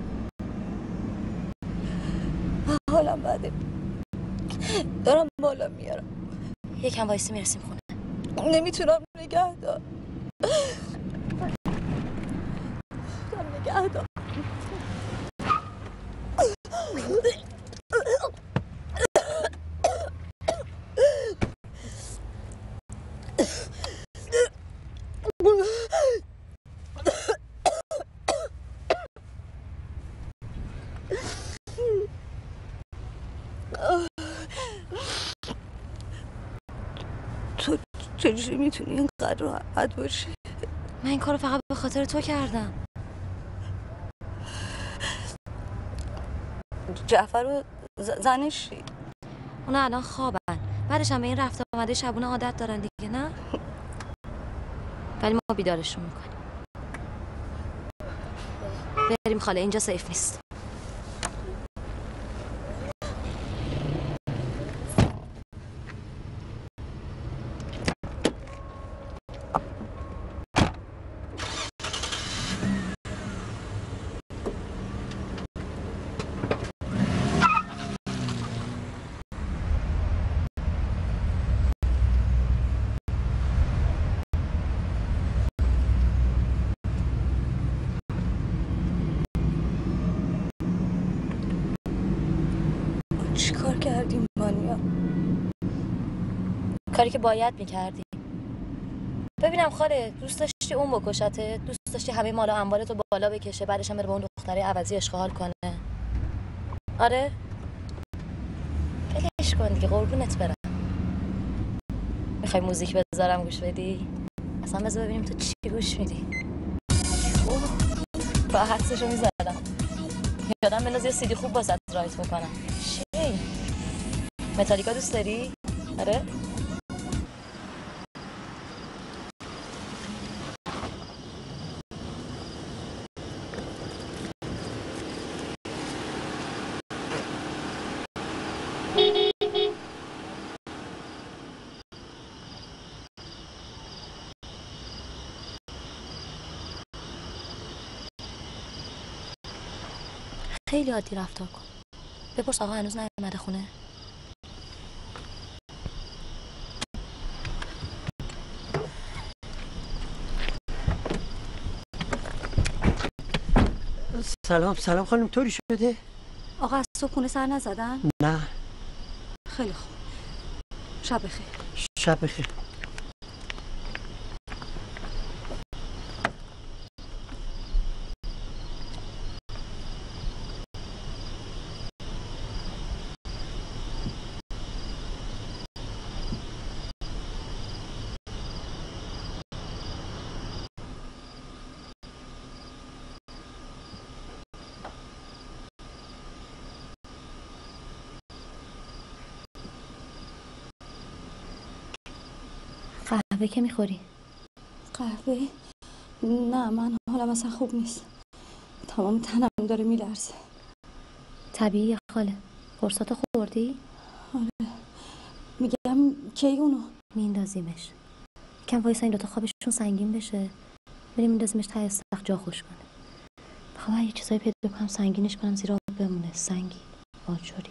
حالم بده دارم بالا میارم. یکم وایسی میرسیم خونه. نمیتونم نگه دار. نگه دار. تو چجوری میتونی اینقدر راحت باشی؟ من این کارو فقط به خاطر تو کردم. جعفر و زنشی اونا الان خوابن بعدش هم به این رفت آمده شبونه عادت دارن دیگه نه؟ ولی ما بیدارشون میکنیم. بریم خاله اینجا سیف نیست. چیکار کردیم مانیا؟ کاری که باید میکردی. ببینم خاله دوست داشتی اون بکشته؟ دوست داشتی همه مال و اموالتو بالا بکشه بعدش هم بره به اون دختره عوضی اشغال کنه؟ آره؟ ولش کن دیگه قربونت برم. میخوای موزیک بذارم گوش بدی؟ اصلا بذار ببینیم تو چی گوش میدی. با حدسشو میذارم یادم بنداز یه سیدی خوب واسه رایت میکنم. چی؟ متالیکا دوست داری؟ آره؟ خیلی عادی رفتار کن. بپرس آقا هنوز نیومده خونه؟ سلام خانم طوری شده؟ آقا از صبح خونه سر نزدن؟ نه. خیلی خوب. شب بخیر. شب بخیر. قهوه که میخوری؟ قهوه؟ نه من حالم اصلا خوب نیست. تمام تنم داره میلرزه. طبیعیه خاله. قرصاتو خوردی؟ آره. میگم کی اونو؟ میندازیمش. کم وایسا این دوتا خوابشون سنگین بشه. بریم میندازیمش ته استخر جا خوش کنه. بخوام یه چیزایی پیدا کنم سنگینش کنم زیر آب بمونه. سنگین آجوری.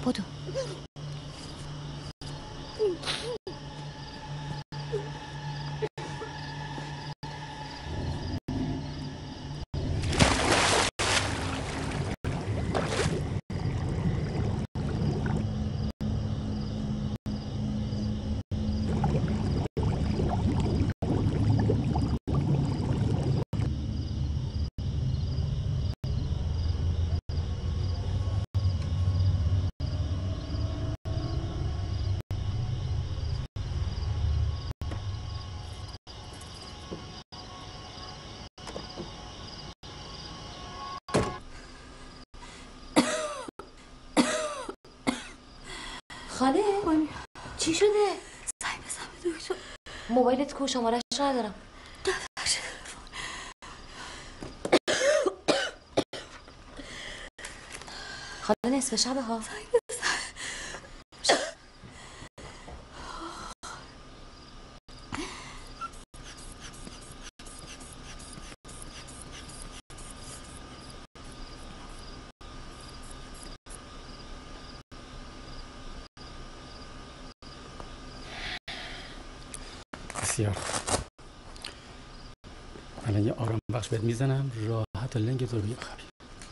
بدو. خاله چی شده؟ زنگ بزن به دکتر. موبایلت کو؟ شماره‌اش ندارم. خاله نصف شبه ها. زنگ بزن. بسیار الان یه آرام بخش بهت میزنم راحت و لنگ تو بخوابی.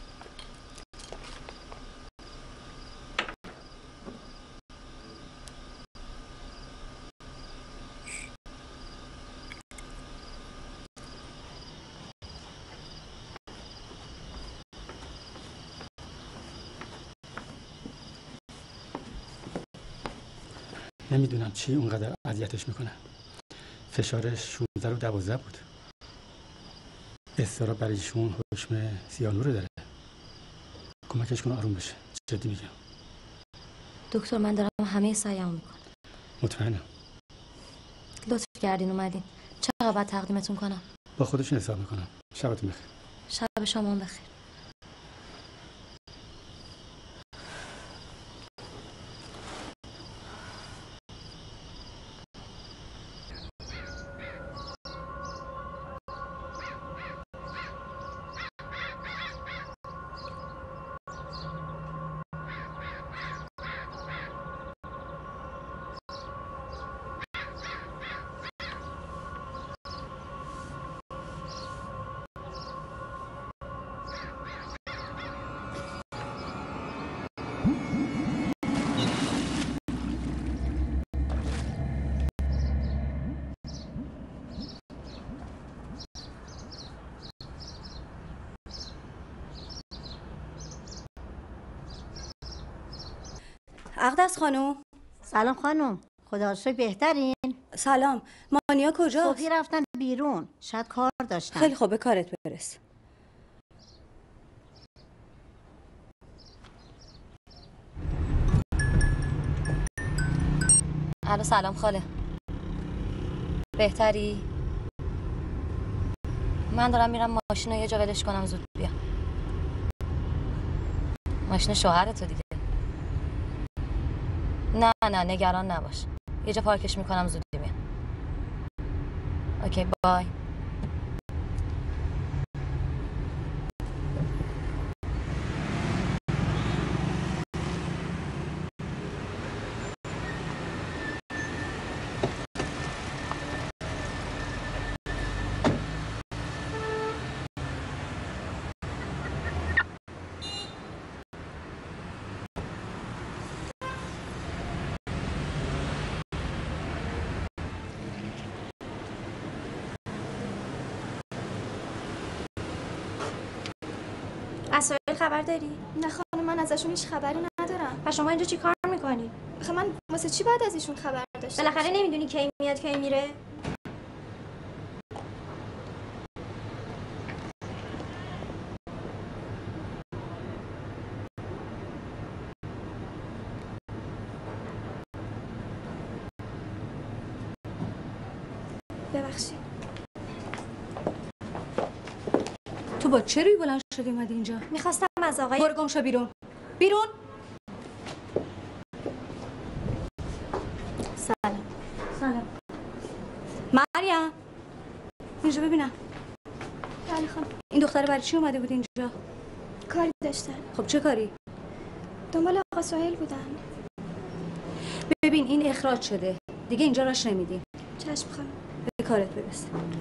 نمیدونم چی اونقدر اذیتش میکنه. فشارش 16 رو 12 بود. استراب برای ایشون حکم سیانوره داره. کمکش کن آروم بشه. جدی میگم. دکتر من دارم همه سعیمو میکنم. مطمئنم. لطف کردین اومدین. چقدر بعد تقدیمتون کنم؟ با خودشون حساب میکنم. شبتون بخیر. شب شما بخیر. اقدس خانم. سلام خانم. خدا رو شکر بهترین؟ سلام. مانیا کجاست؟ صبحی رفتن بیرون. شاید کار داشتن. خیلی خوب، به کارت برس. الو سلام خاله. بهتری؟ من دارم میرم ماشین رو یه جا ولش کنم زود بیام. ماشین شوهرتو دیگه. نه نگران نباش. یه جا پارکش میکنم زود میام. اوکی بای. اسرائیل خبر داری؟ نه خانم، من ازشون هیچ خبری ندارم. و شما اینجا چی کار میکنی؟ آخه من واسه چی باید از ایشون خبر داشته باشم؟ بالاخره نمیدونی کی میاد کی میره؟ ببخشید. تو با چه روی بلند شدی اومدی اینجا؟ میخواستم از آقای برو گم شو بیرون. بیرون. سلام. مریم اینجا ببینم. بله خانم. این دختر برای چی اومده بود اینجا؟ کاری داشتن. خب چه کاری؟ دنبال آقا سهیل بودم. ببین این اخراج شده دیگه اینجا راش نمیدیم. چشم خانم. به کارت برس.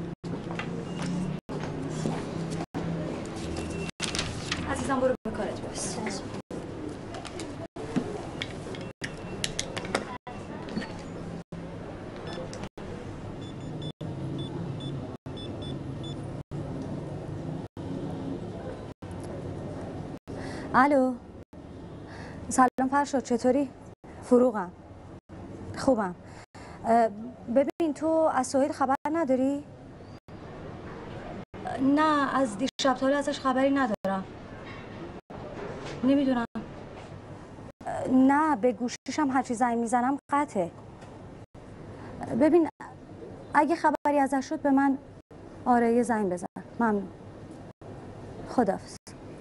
عزیزم برو به کارت برس. الو سلام فرشاد، چطوری؟ فروغم. خوبم. ببین تو از سهیل خبر نداری؟ نه از دیشب تا حالا ازش خبری ندارم. نمیدونم. نه به گوشیشم هرچی زنگ میزنم قطعه. ببین اگه خبری ازش شد به من آره یه زنگ بزن. ممنون. خداحافظ.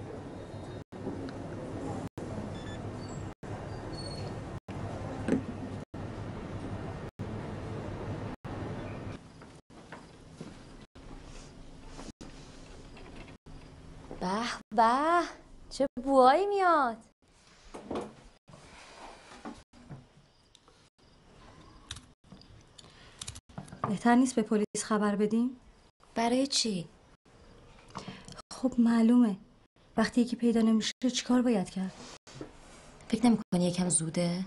به به چه بوهایی میاد. بهتر نیست به پلیس خبر بدیم؟ برای چی؟ خب معلومه وقتی یکی پیدا نمیشه چیکار باید کرد؟ فکر نمی‌کنی یکم زوده؟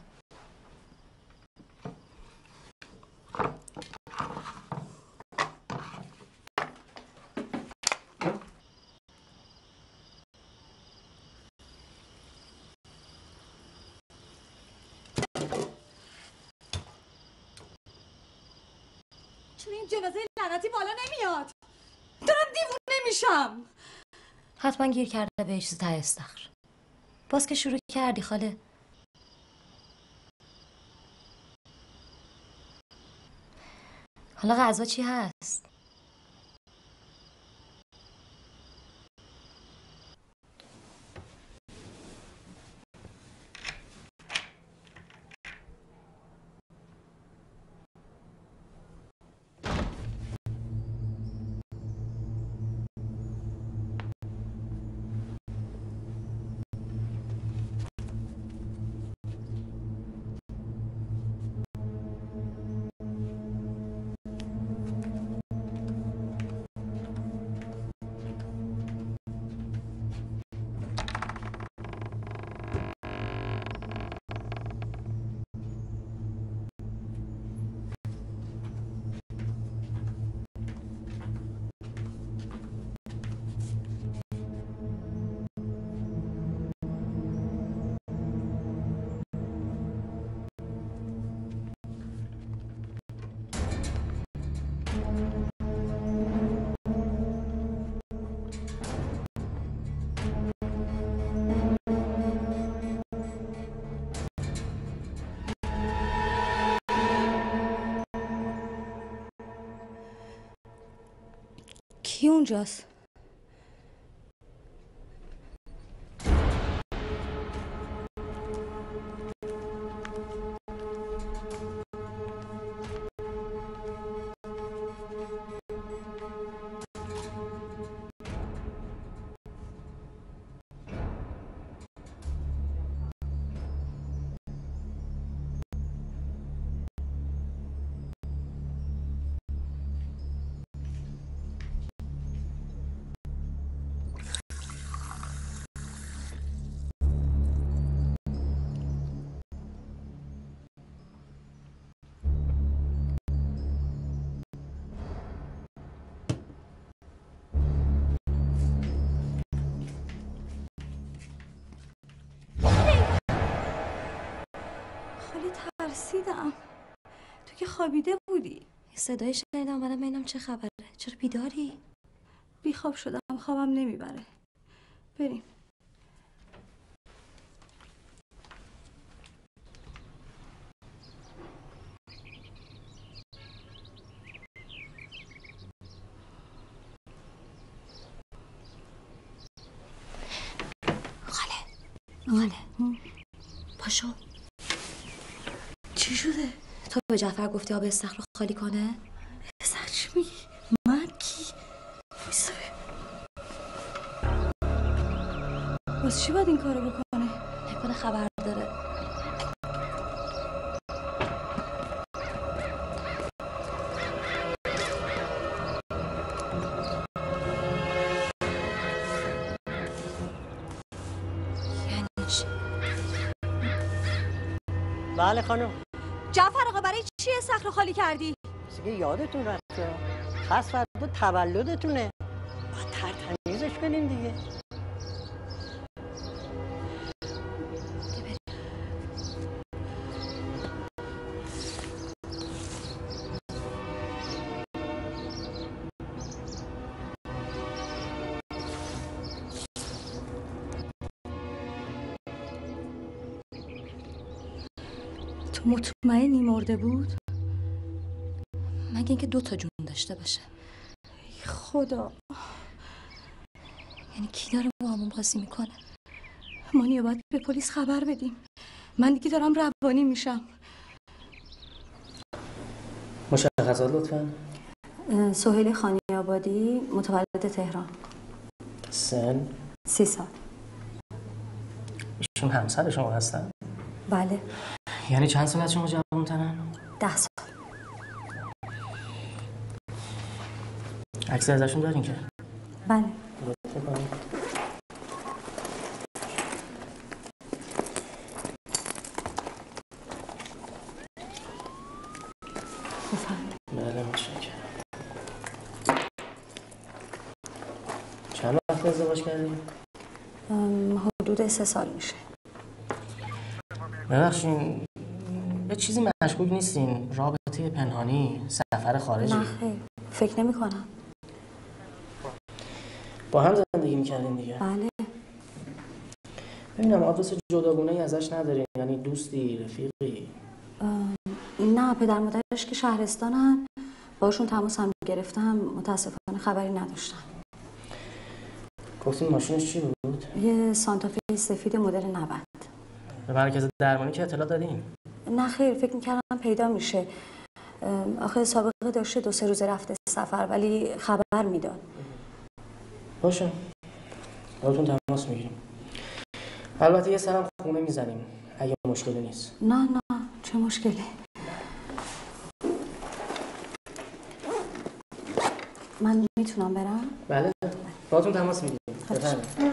چرا این جنازه لعنتی بالا نمیاد؟ دارم دیوونه میشم. حتما گیر کرده به چیز ته استخر. باز که شروع کردی خاله. حالا غذا چی هست؟ کی اونجاست؟ خیلی ترسیدم. تو که خوابیده بودی. صدای شنیدم برام ببینم چه خبره. چرا بیداری؟ بیخواب شدم، خوابم نمیبره. بریم. خاله پاشو. چی شده؟ تو به جعفر گفتی آب استخر رو خالی کنه؟ استخر چی میگی؟ من کی؟ واسه چی باید این کارو بکنه؟ نکنه خبر داره. بله خانم. جعفر آقا برای چیه صخره خالی کردی؟ دیگه یادتون رفته. پس فردا تولدتونه. باید تمیزش کنیم دیگه. تو مطمئنی مرده بود؟ مگه اینکه 2 تا جون داشته باشه. ای خدا، یعنی کی داره با همون بازی میکنه؟ ما باید به پلیس خبر بدیم. من دیگه دارم روانی میشم. مشخصات لطفا. سهیل خانی آبادی، متولد تهران. سن 30 سال. ایشون همسر شما هستن؟ بله. یعنی چند سال از شما جوان‌ترن؟ 10 سال. عکس ازشون دارین که؟ بله. لطفاً کنید. بله متشکرم. چند وقت ازدواج کردین؟ حدود 3 سال میشه. ببخشین به چیزی مشکوک نیستین؟ رابطه پنهانی، سفر خارجی؟ نه خیر، فکر نمی کنم. با هم زندگی میکردین دیگه؟ بله. ببینم آدرس جداگونه‌ای ازش ندارین؟ یعنی دوستی، رفیقی؟ نه، پدر مادرش که شهرستانن، باشون تماس هم گرفتم، متاسفانه خبری نداشتم. گفتین ماشینش چی بود؟ یه سانتافی سفید مدل 90. به مرکز درمانی که اطلاع دادین؟ نه خیر، فکر میکردم پیدا میشه. آخه سابقه داشته 2-3 روز رفته سفر، ولی خبر میداد. باشه، باهاتون تماس میگیریم. البته یه سرم خونه میزنیم اگه مشکلی نیست. نه چه مشکلی؟ من میتونم برم؟ بله، باهاتون تماس میگیریم. بفرمایید.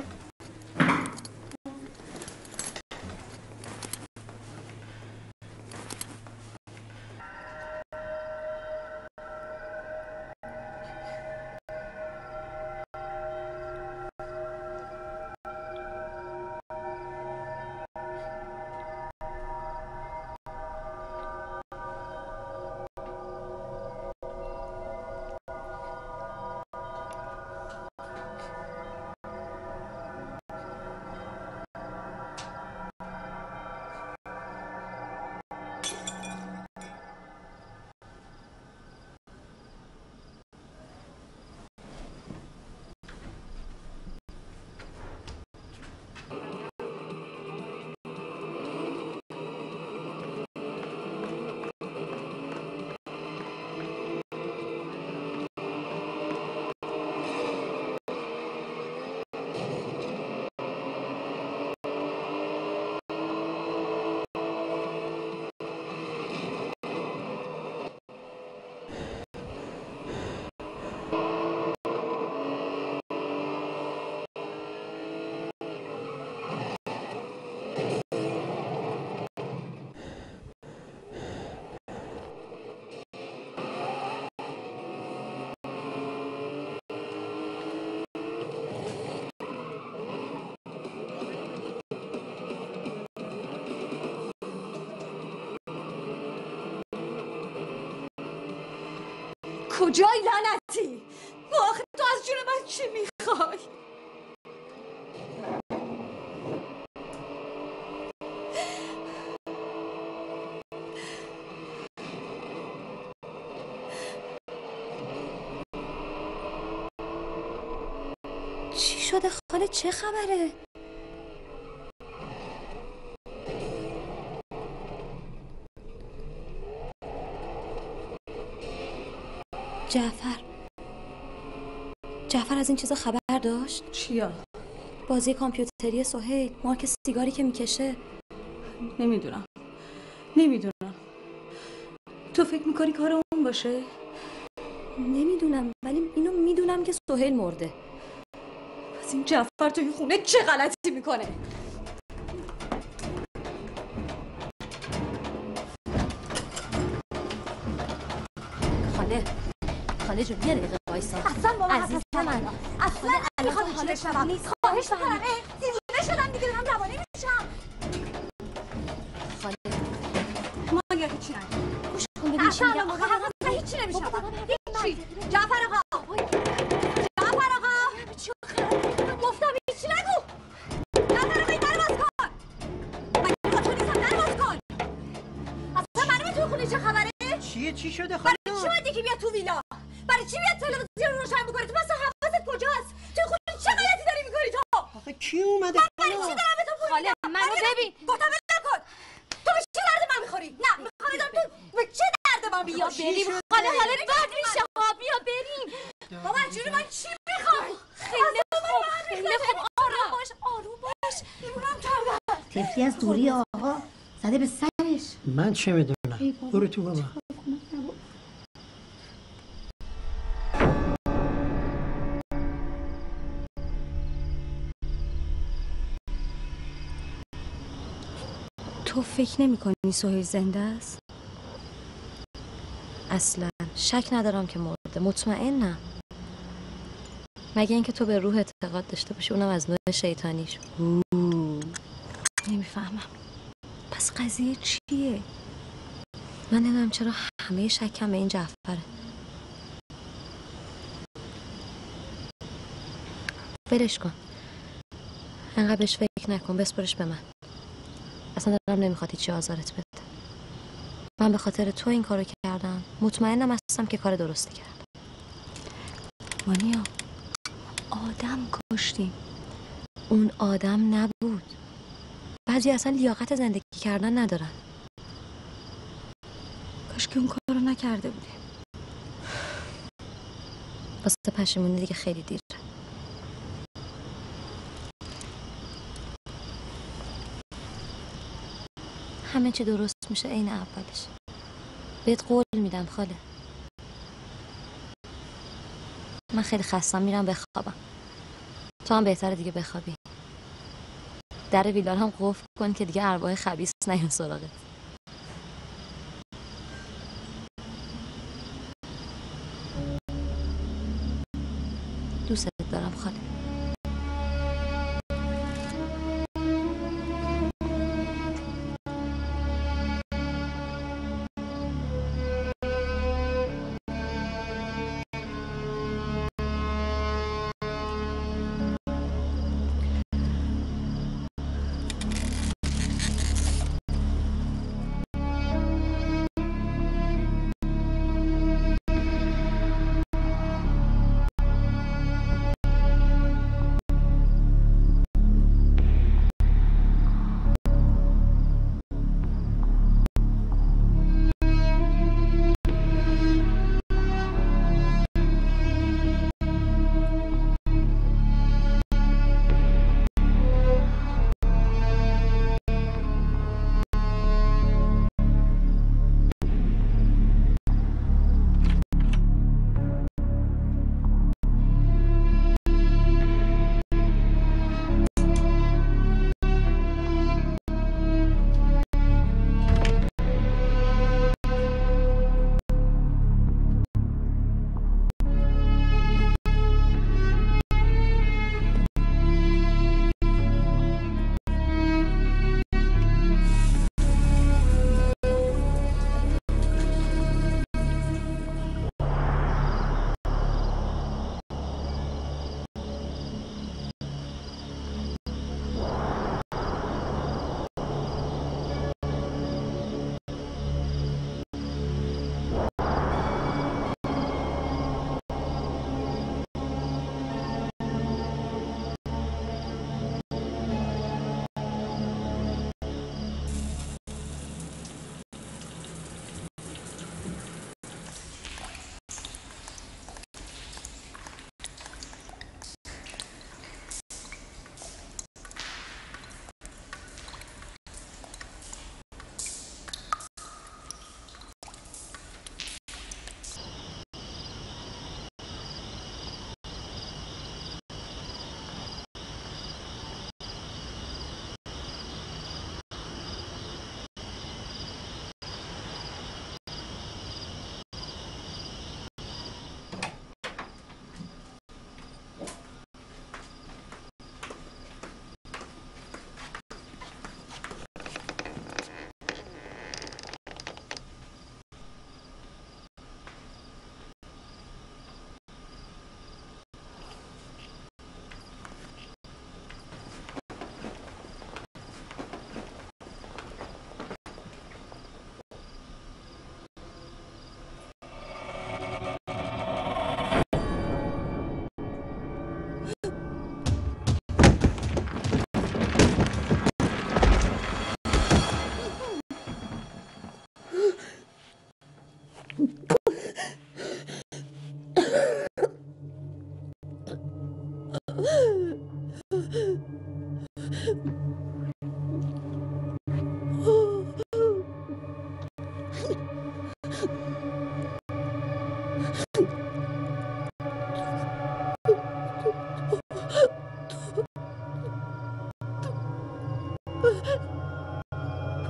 کجای لعنتی؟ آخه تو از جون من چی میخوای؟ چی شده خاله؟ چه خبره؟ جعفر از این چیزا خبر داشت؟ چیا؟ بازی کامپیوتری سهیل، مارک سیگاری که میکشه. نمیدونم تو فکر میکنی کار اون باشه؟ نمیدونم، ولی اینو میدونم که سهیل مرده. پس این جعفر توی خونه چه غلطی میکنه؟ خاله جون یه دقیقه وایسا. اصلا با من عزیز من اصلا نمیخوام حالش نیست. خواهش میکنم دیوونه شدم دیگه، دارم روانی میشم. خاله ما اگر هیچی نگیم گوش کن ببین چی میگم. اصلا هیچی نمیشم. هیچی. جعفر آقا گفتم هیچی نگو. جعفر آقا این در باز کن. مگه با تو نیستم، در باز کن. اصلا معلومه توی خونه چه خبره؟ چی شده خانم؟ برای چی باید یکی بیاد تو ویلا؟ برای چی بیاد تلویزیون روشن بکنه؟ تو مثلا حواست کجاست؟ توی خونه چه غلطی داری میکنی تو؟ آخه کی اومده؟ من برای چی دارم به تو پول میدم؟ منو ببین. گفتم نکن. تو به چه درد من میخوری؟ نه میخوام بدم تو به چه درد من بیا بریم. خاله حالت بد میشه. بیا بریم. بابا جون من چی میخوام؟ خیلی خوب. آروم باش. دیوونم کردم. طفلی از دوری آقا زده به سرش. من چه میدونم؟ برو تو بابا. تو فکر نمی کنی سهیل زنده است؟ اصلا شک ندارم که مرده، مطمئنم. مگه اینکه تو به روح اعتقاد داشته باشی، اونم از نوع شیطانیش. نمیفهمم. پس قضیه چیه؟ من نمیدونم چرا همه شکم به این جعفره. ولش کن، انقدر بهش فکر نکن، بسپرش به من. اصلا دارم نمیخواد هیچی آزارت بده. من به خاطر تو این کارو کردم، مطمئنم هستم که کار درستی کردم. مانیا آدم کشتیم. اون آدم نبود. بعضی اصلا لیاقت زندگی کردن ندارن. کاش که اون کارو نکرده بودیم. واسه پشیمونی دیگه خیلی دیره. همه چی درست میشه عین اولش. بهت قول میدم خاله. من خیلی خستم، میرم بخوابم. تو هم بهتره دیگه بخوابی. در ویلا هم قفل کن که دیگه ارواح خبیث نیان سراغت. دوست دارم خاله.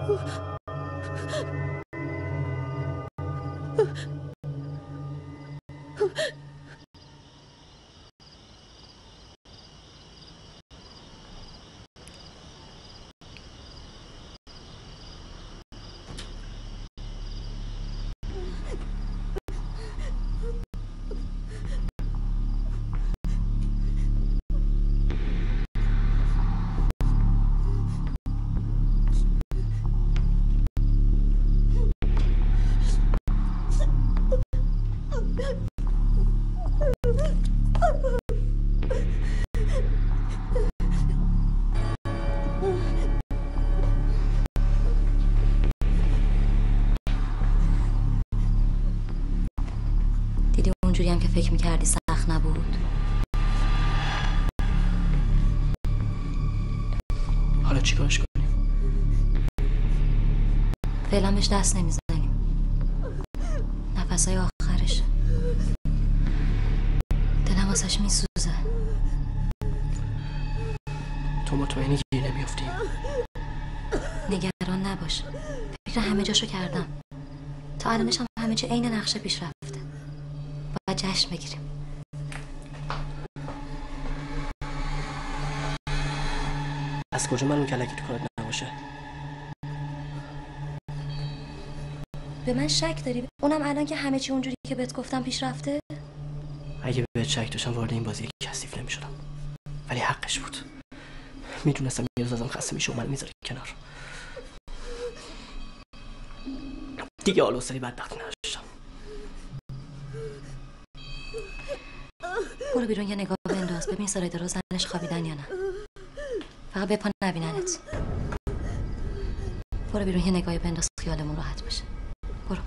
اونجوری هم که فکر میکردی سخت نبود. حالا چیکارش کنیم؟ فعلا بهش دست نمیزنیم. نفسای آخرشه. دلم واسش میسوزه. تو مطمئنی گیر نمیافتیم؟ نگران نباش. فکر همه جاشو کردم. تا الانش هم همه چی عین نقشه پیش رفته. باید جشن بگیریم. از کجا من اون کلکی تو کارت نباشه؟ به من شک داری؟ اونم الان که همه چی اونجوری که بهت گفتم پیش رفته؟ اگه بهت شک داشتم وارد این بازی کثیف نمیشدم. ولی حقش بود. میدونستم یه روز ازم خسته میشه و من میذاره کنار. دیگه حال و حوصله بدبختی نداشتم. برو بیرون یه نگاه بنداز ببین سرایدارا رو زنش خوابیدن یا نه. فقط بپا نبیننت. برو بیرون یه نگاهی بنداز خیالمون راحت بشه. برو.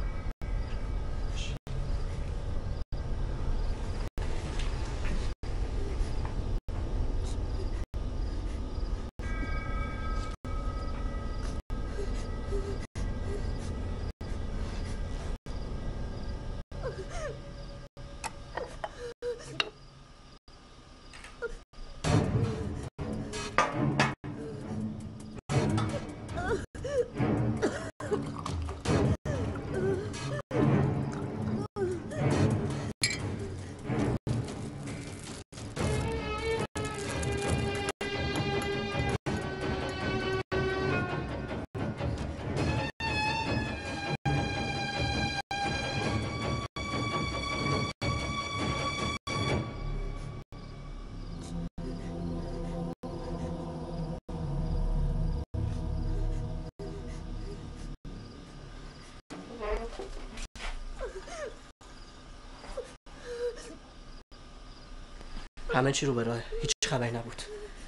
همه چی رو به راهه. هیچ خبری نبود.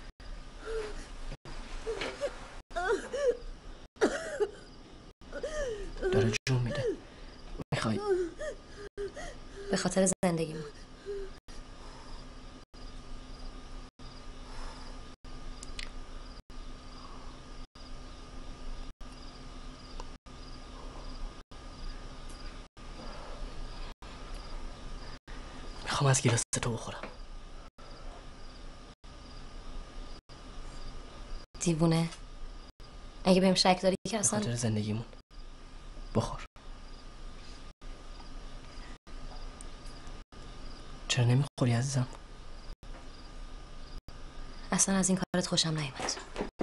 داره جون میده. میخوای؟ به خاطر زندگیمون. میخوام از گیلاس تو بخورم. دیوونه. اگه بهم شک داری که اصلا به خاطر زندگیمون بخور. چرا نمیخوری عزیزم؟ اصلا از این کارت خوشم نیومد.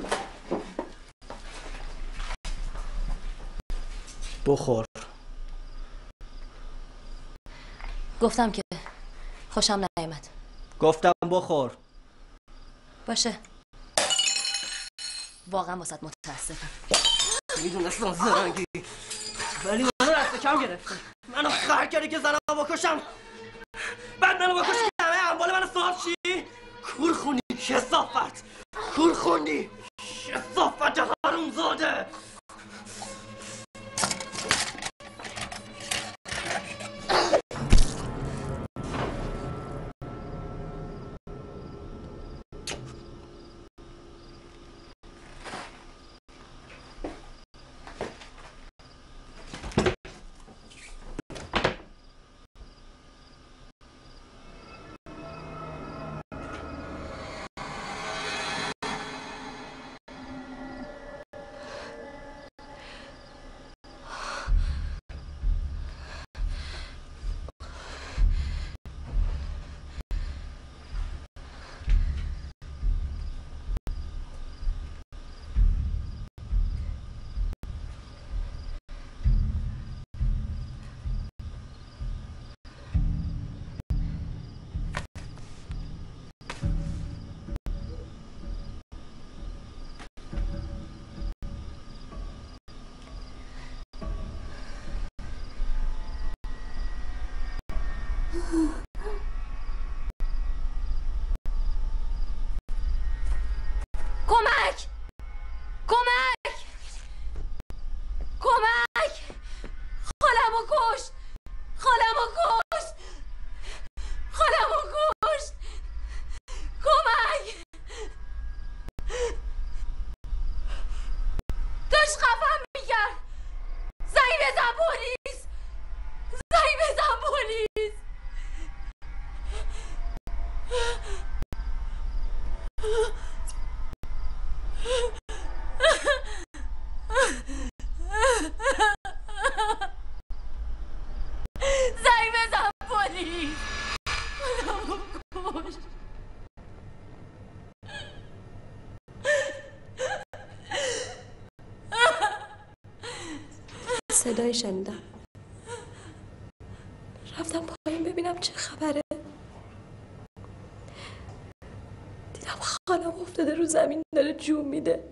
بخور. گفتم که خوشم نیومد. گفتم بخور. باشه. واقعا واسط متاسفم. میدونستم زرنگی ولی منو دست کم گرفتی. منو خر کردی که زنم بکشم. بعد منو بکشی که همه اموال منو صاحب چی؟ کور خوندی کثافت. کور خوندی کثافت حرومزاده. کمک! کمک! کمک! خالمو کشت! خالمو کشت! خالمو کشت! کمک! داشت خفم میکرد! زنگ بزن پلیس! زنگ بزن پلیس! زنگ بزن پلیس! خودمو کشت! صدای شنیدم. رفتم پایین ببینم چه خبره. دیدم خالم افتاده رو زمین داره جون میده.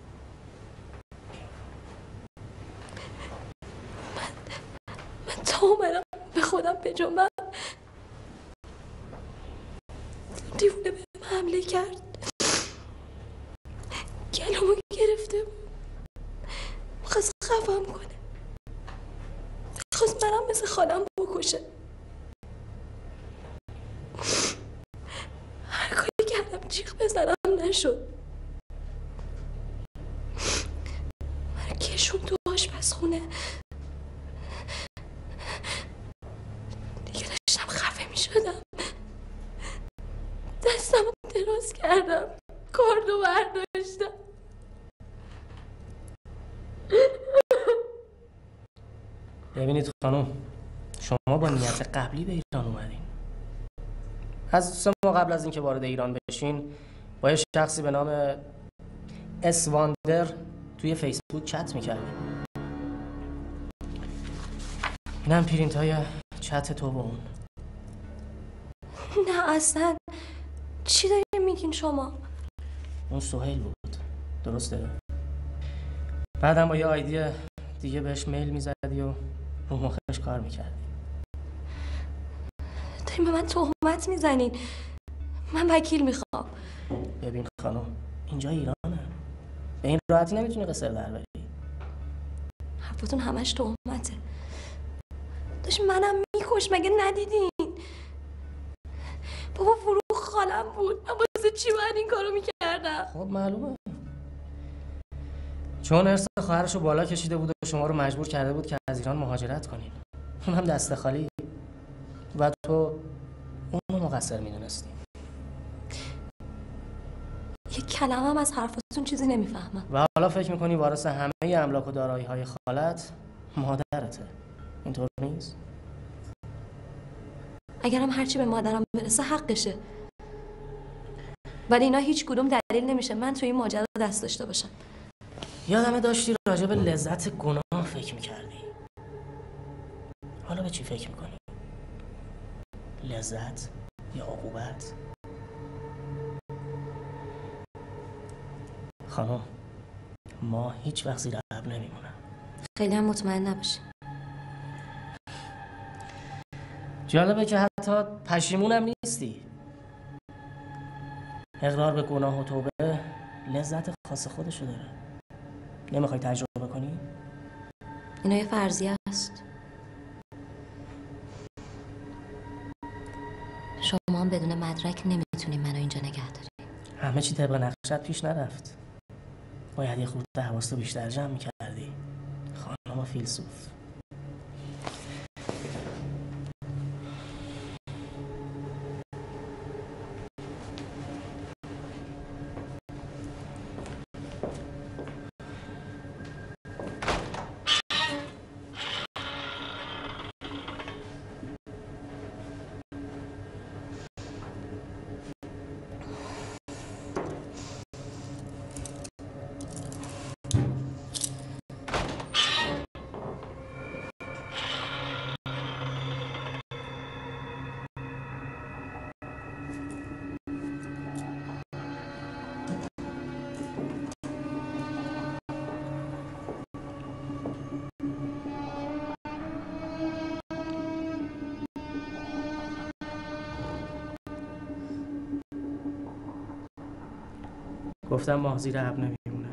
من تا اومدم به خودم بجنبم دیوونه بهم حمله کرد. گلومو گرفته بود. میخواست خفم کنه. میخواست منم مثل خالم بکشه. هر کاری کردم جیغ بزنم نشد. من کشون تو آشپزخونه. دیگه داشتم خفه میشدم. دستمو دراز کردم. کاردو برداشتم. ببینید خانم، شما با نیت قبلی به ایران اومدین. از 3 ماه قبل از اینکه وارد ایران بشین با یه شخصی به نام اسواندر توی فیسبوک چت میکردین. اینم پرینت های چت تو با اون. نه اصلا. چی دارین میگین شما؟ اون سهیل بود، درسته؟ بعدم با یه آیدی دیگه بهش میل میزدی و رو مخش کار میکردی. دارین به من تهمت میزنین. من وکیل میخوام. ببین خانم، اینجا ایرانه. به این راحتی نمیتونی قصر در بری. حرفتون همش تهمته. داشت منم میکش، مگه ندیدین؟ بابا فروخ خالم بود. من واسه چی باید این کارو میکردم؟ خب معلومه، چون ارث خواهرشو بالا کشیده بود و شما رو مجبور کرده بود که از ایران مهاجرت کنین. اون هم دست خالی. و تو اونو مقصر میدونستی. یک کلمه هم از حرفتون چیزی نمیفهمم. و حالا فکر میکنی وارث همه املاک و دارایی های خالت مادرته. اینطور نیست؟ اگرم هرچی به مادرم برسه حقشه. ولی اینا هیچ کدوم دلیل نمیشه من توی این ماجرا دست داشته باشم. یادمه داشتی راجع به لذت گناه فکر میکردی. حالا به چی فکر میکنی؟ لذت یا عقوبت؟ خانم، ما هیچ وقت زیر لب نمیمونم. خیلی هم مطمئن نباشی. جالبه که حتی پشیمونم نیستی. اقرار به گناه و توبه لذت خاص خودشو داره. نمیخوای تجربه کنی؟ اینا یه فرضیه است. شما هم بدون مدرک نمیتونی منو اینجا نگه داری. همه چی طبق نقشت پیش نرفت. باید یه خورده حواستو بیشتر جمع میکردی. خانم فیلسوف. گفتم ماه زیر ابر نمیمونه.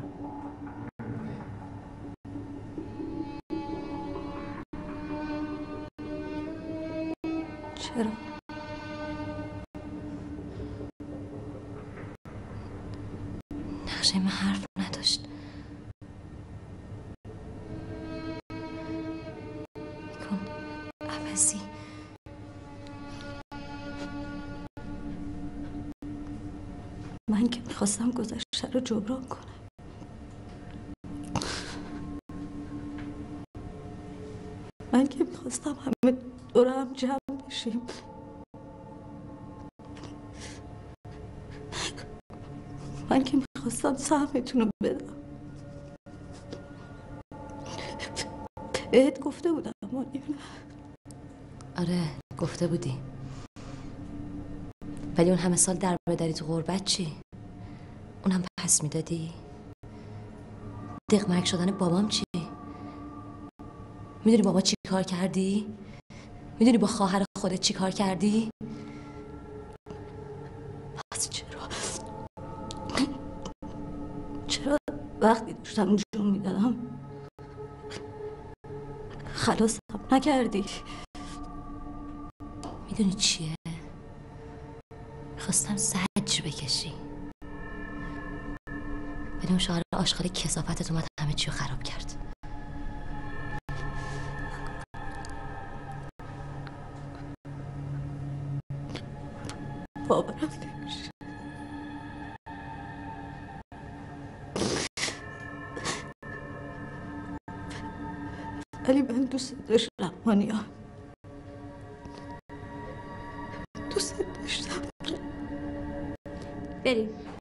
چرا؟ نقشه من حرف نداشت. میکن عوضی. من که میخواستم گذشته رو جبران کنم. من که میخواستم همه دور هم جمع بشیم. من که میخواستم سهمتون رو بدم. بهت گفته بودم مانیونا. آره گفته بودی، ولی اون همه سال در بدری تو غربت چی؟ اونم پس میدادی؟ دق مرگ شدن بابام چی؟ میدونی بابا چی کار کردی؟ میدونی با خواهر خودت چی کار کردی؟ پس چرا وقتی داشتم جون میدادم خلاصم نکردی؟ میدونی چیه؟ خواستم زجر بکشی، ولی اون شعار آشغال کثافتت اومد همه چی رو خراب کرد. باورم نمیشه. ولی من دوست داشتم مانیا، دوست داشتم. بریم.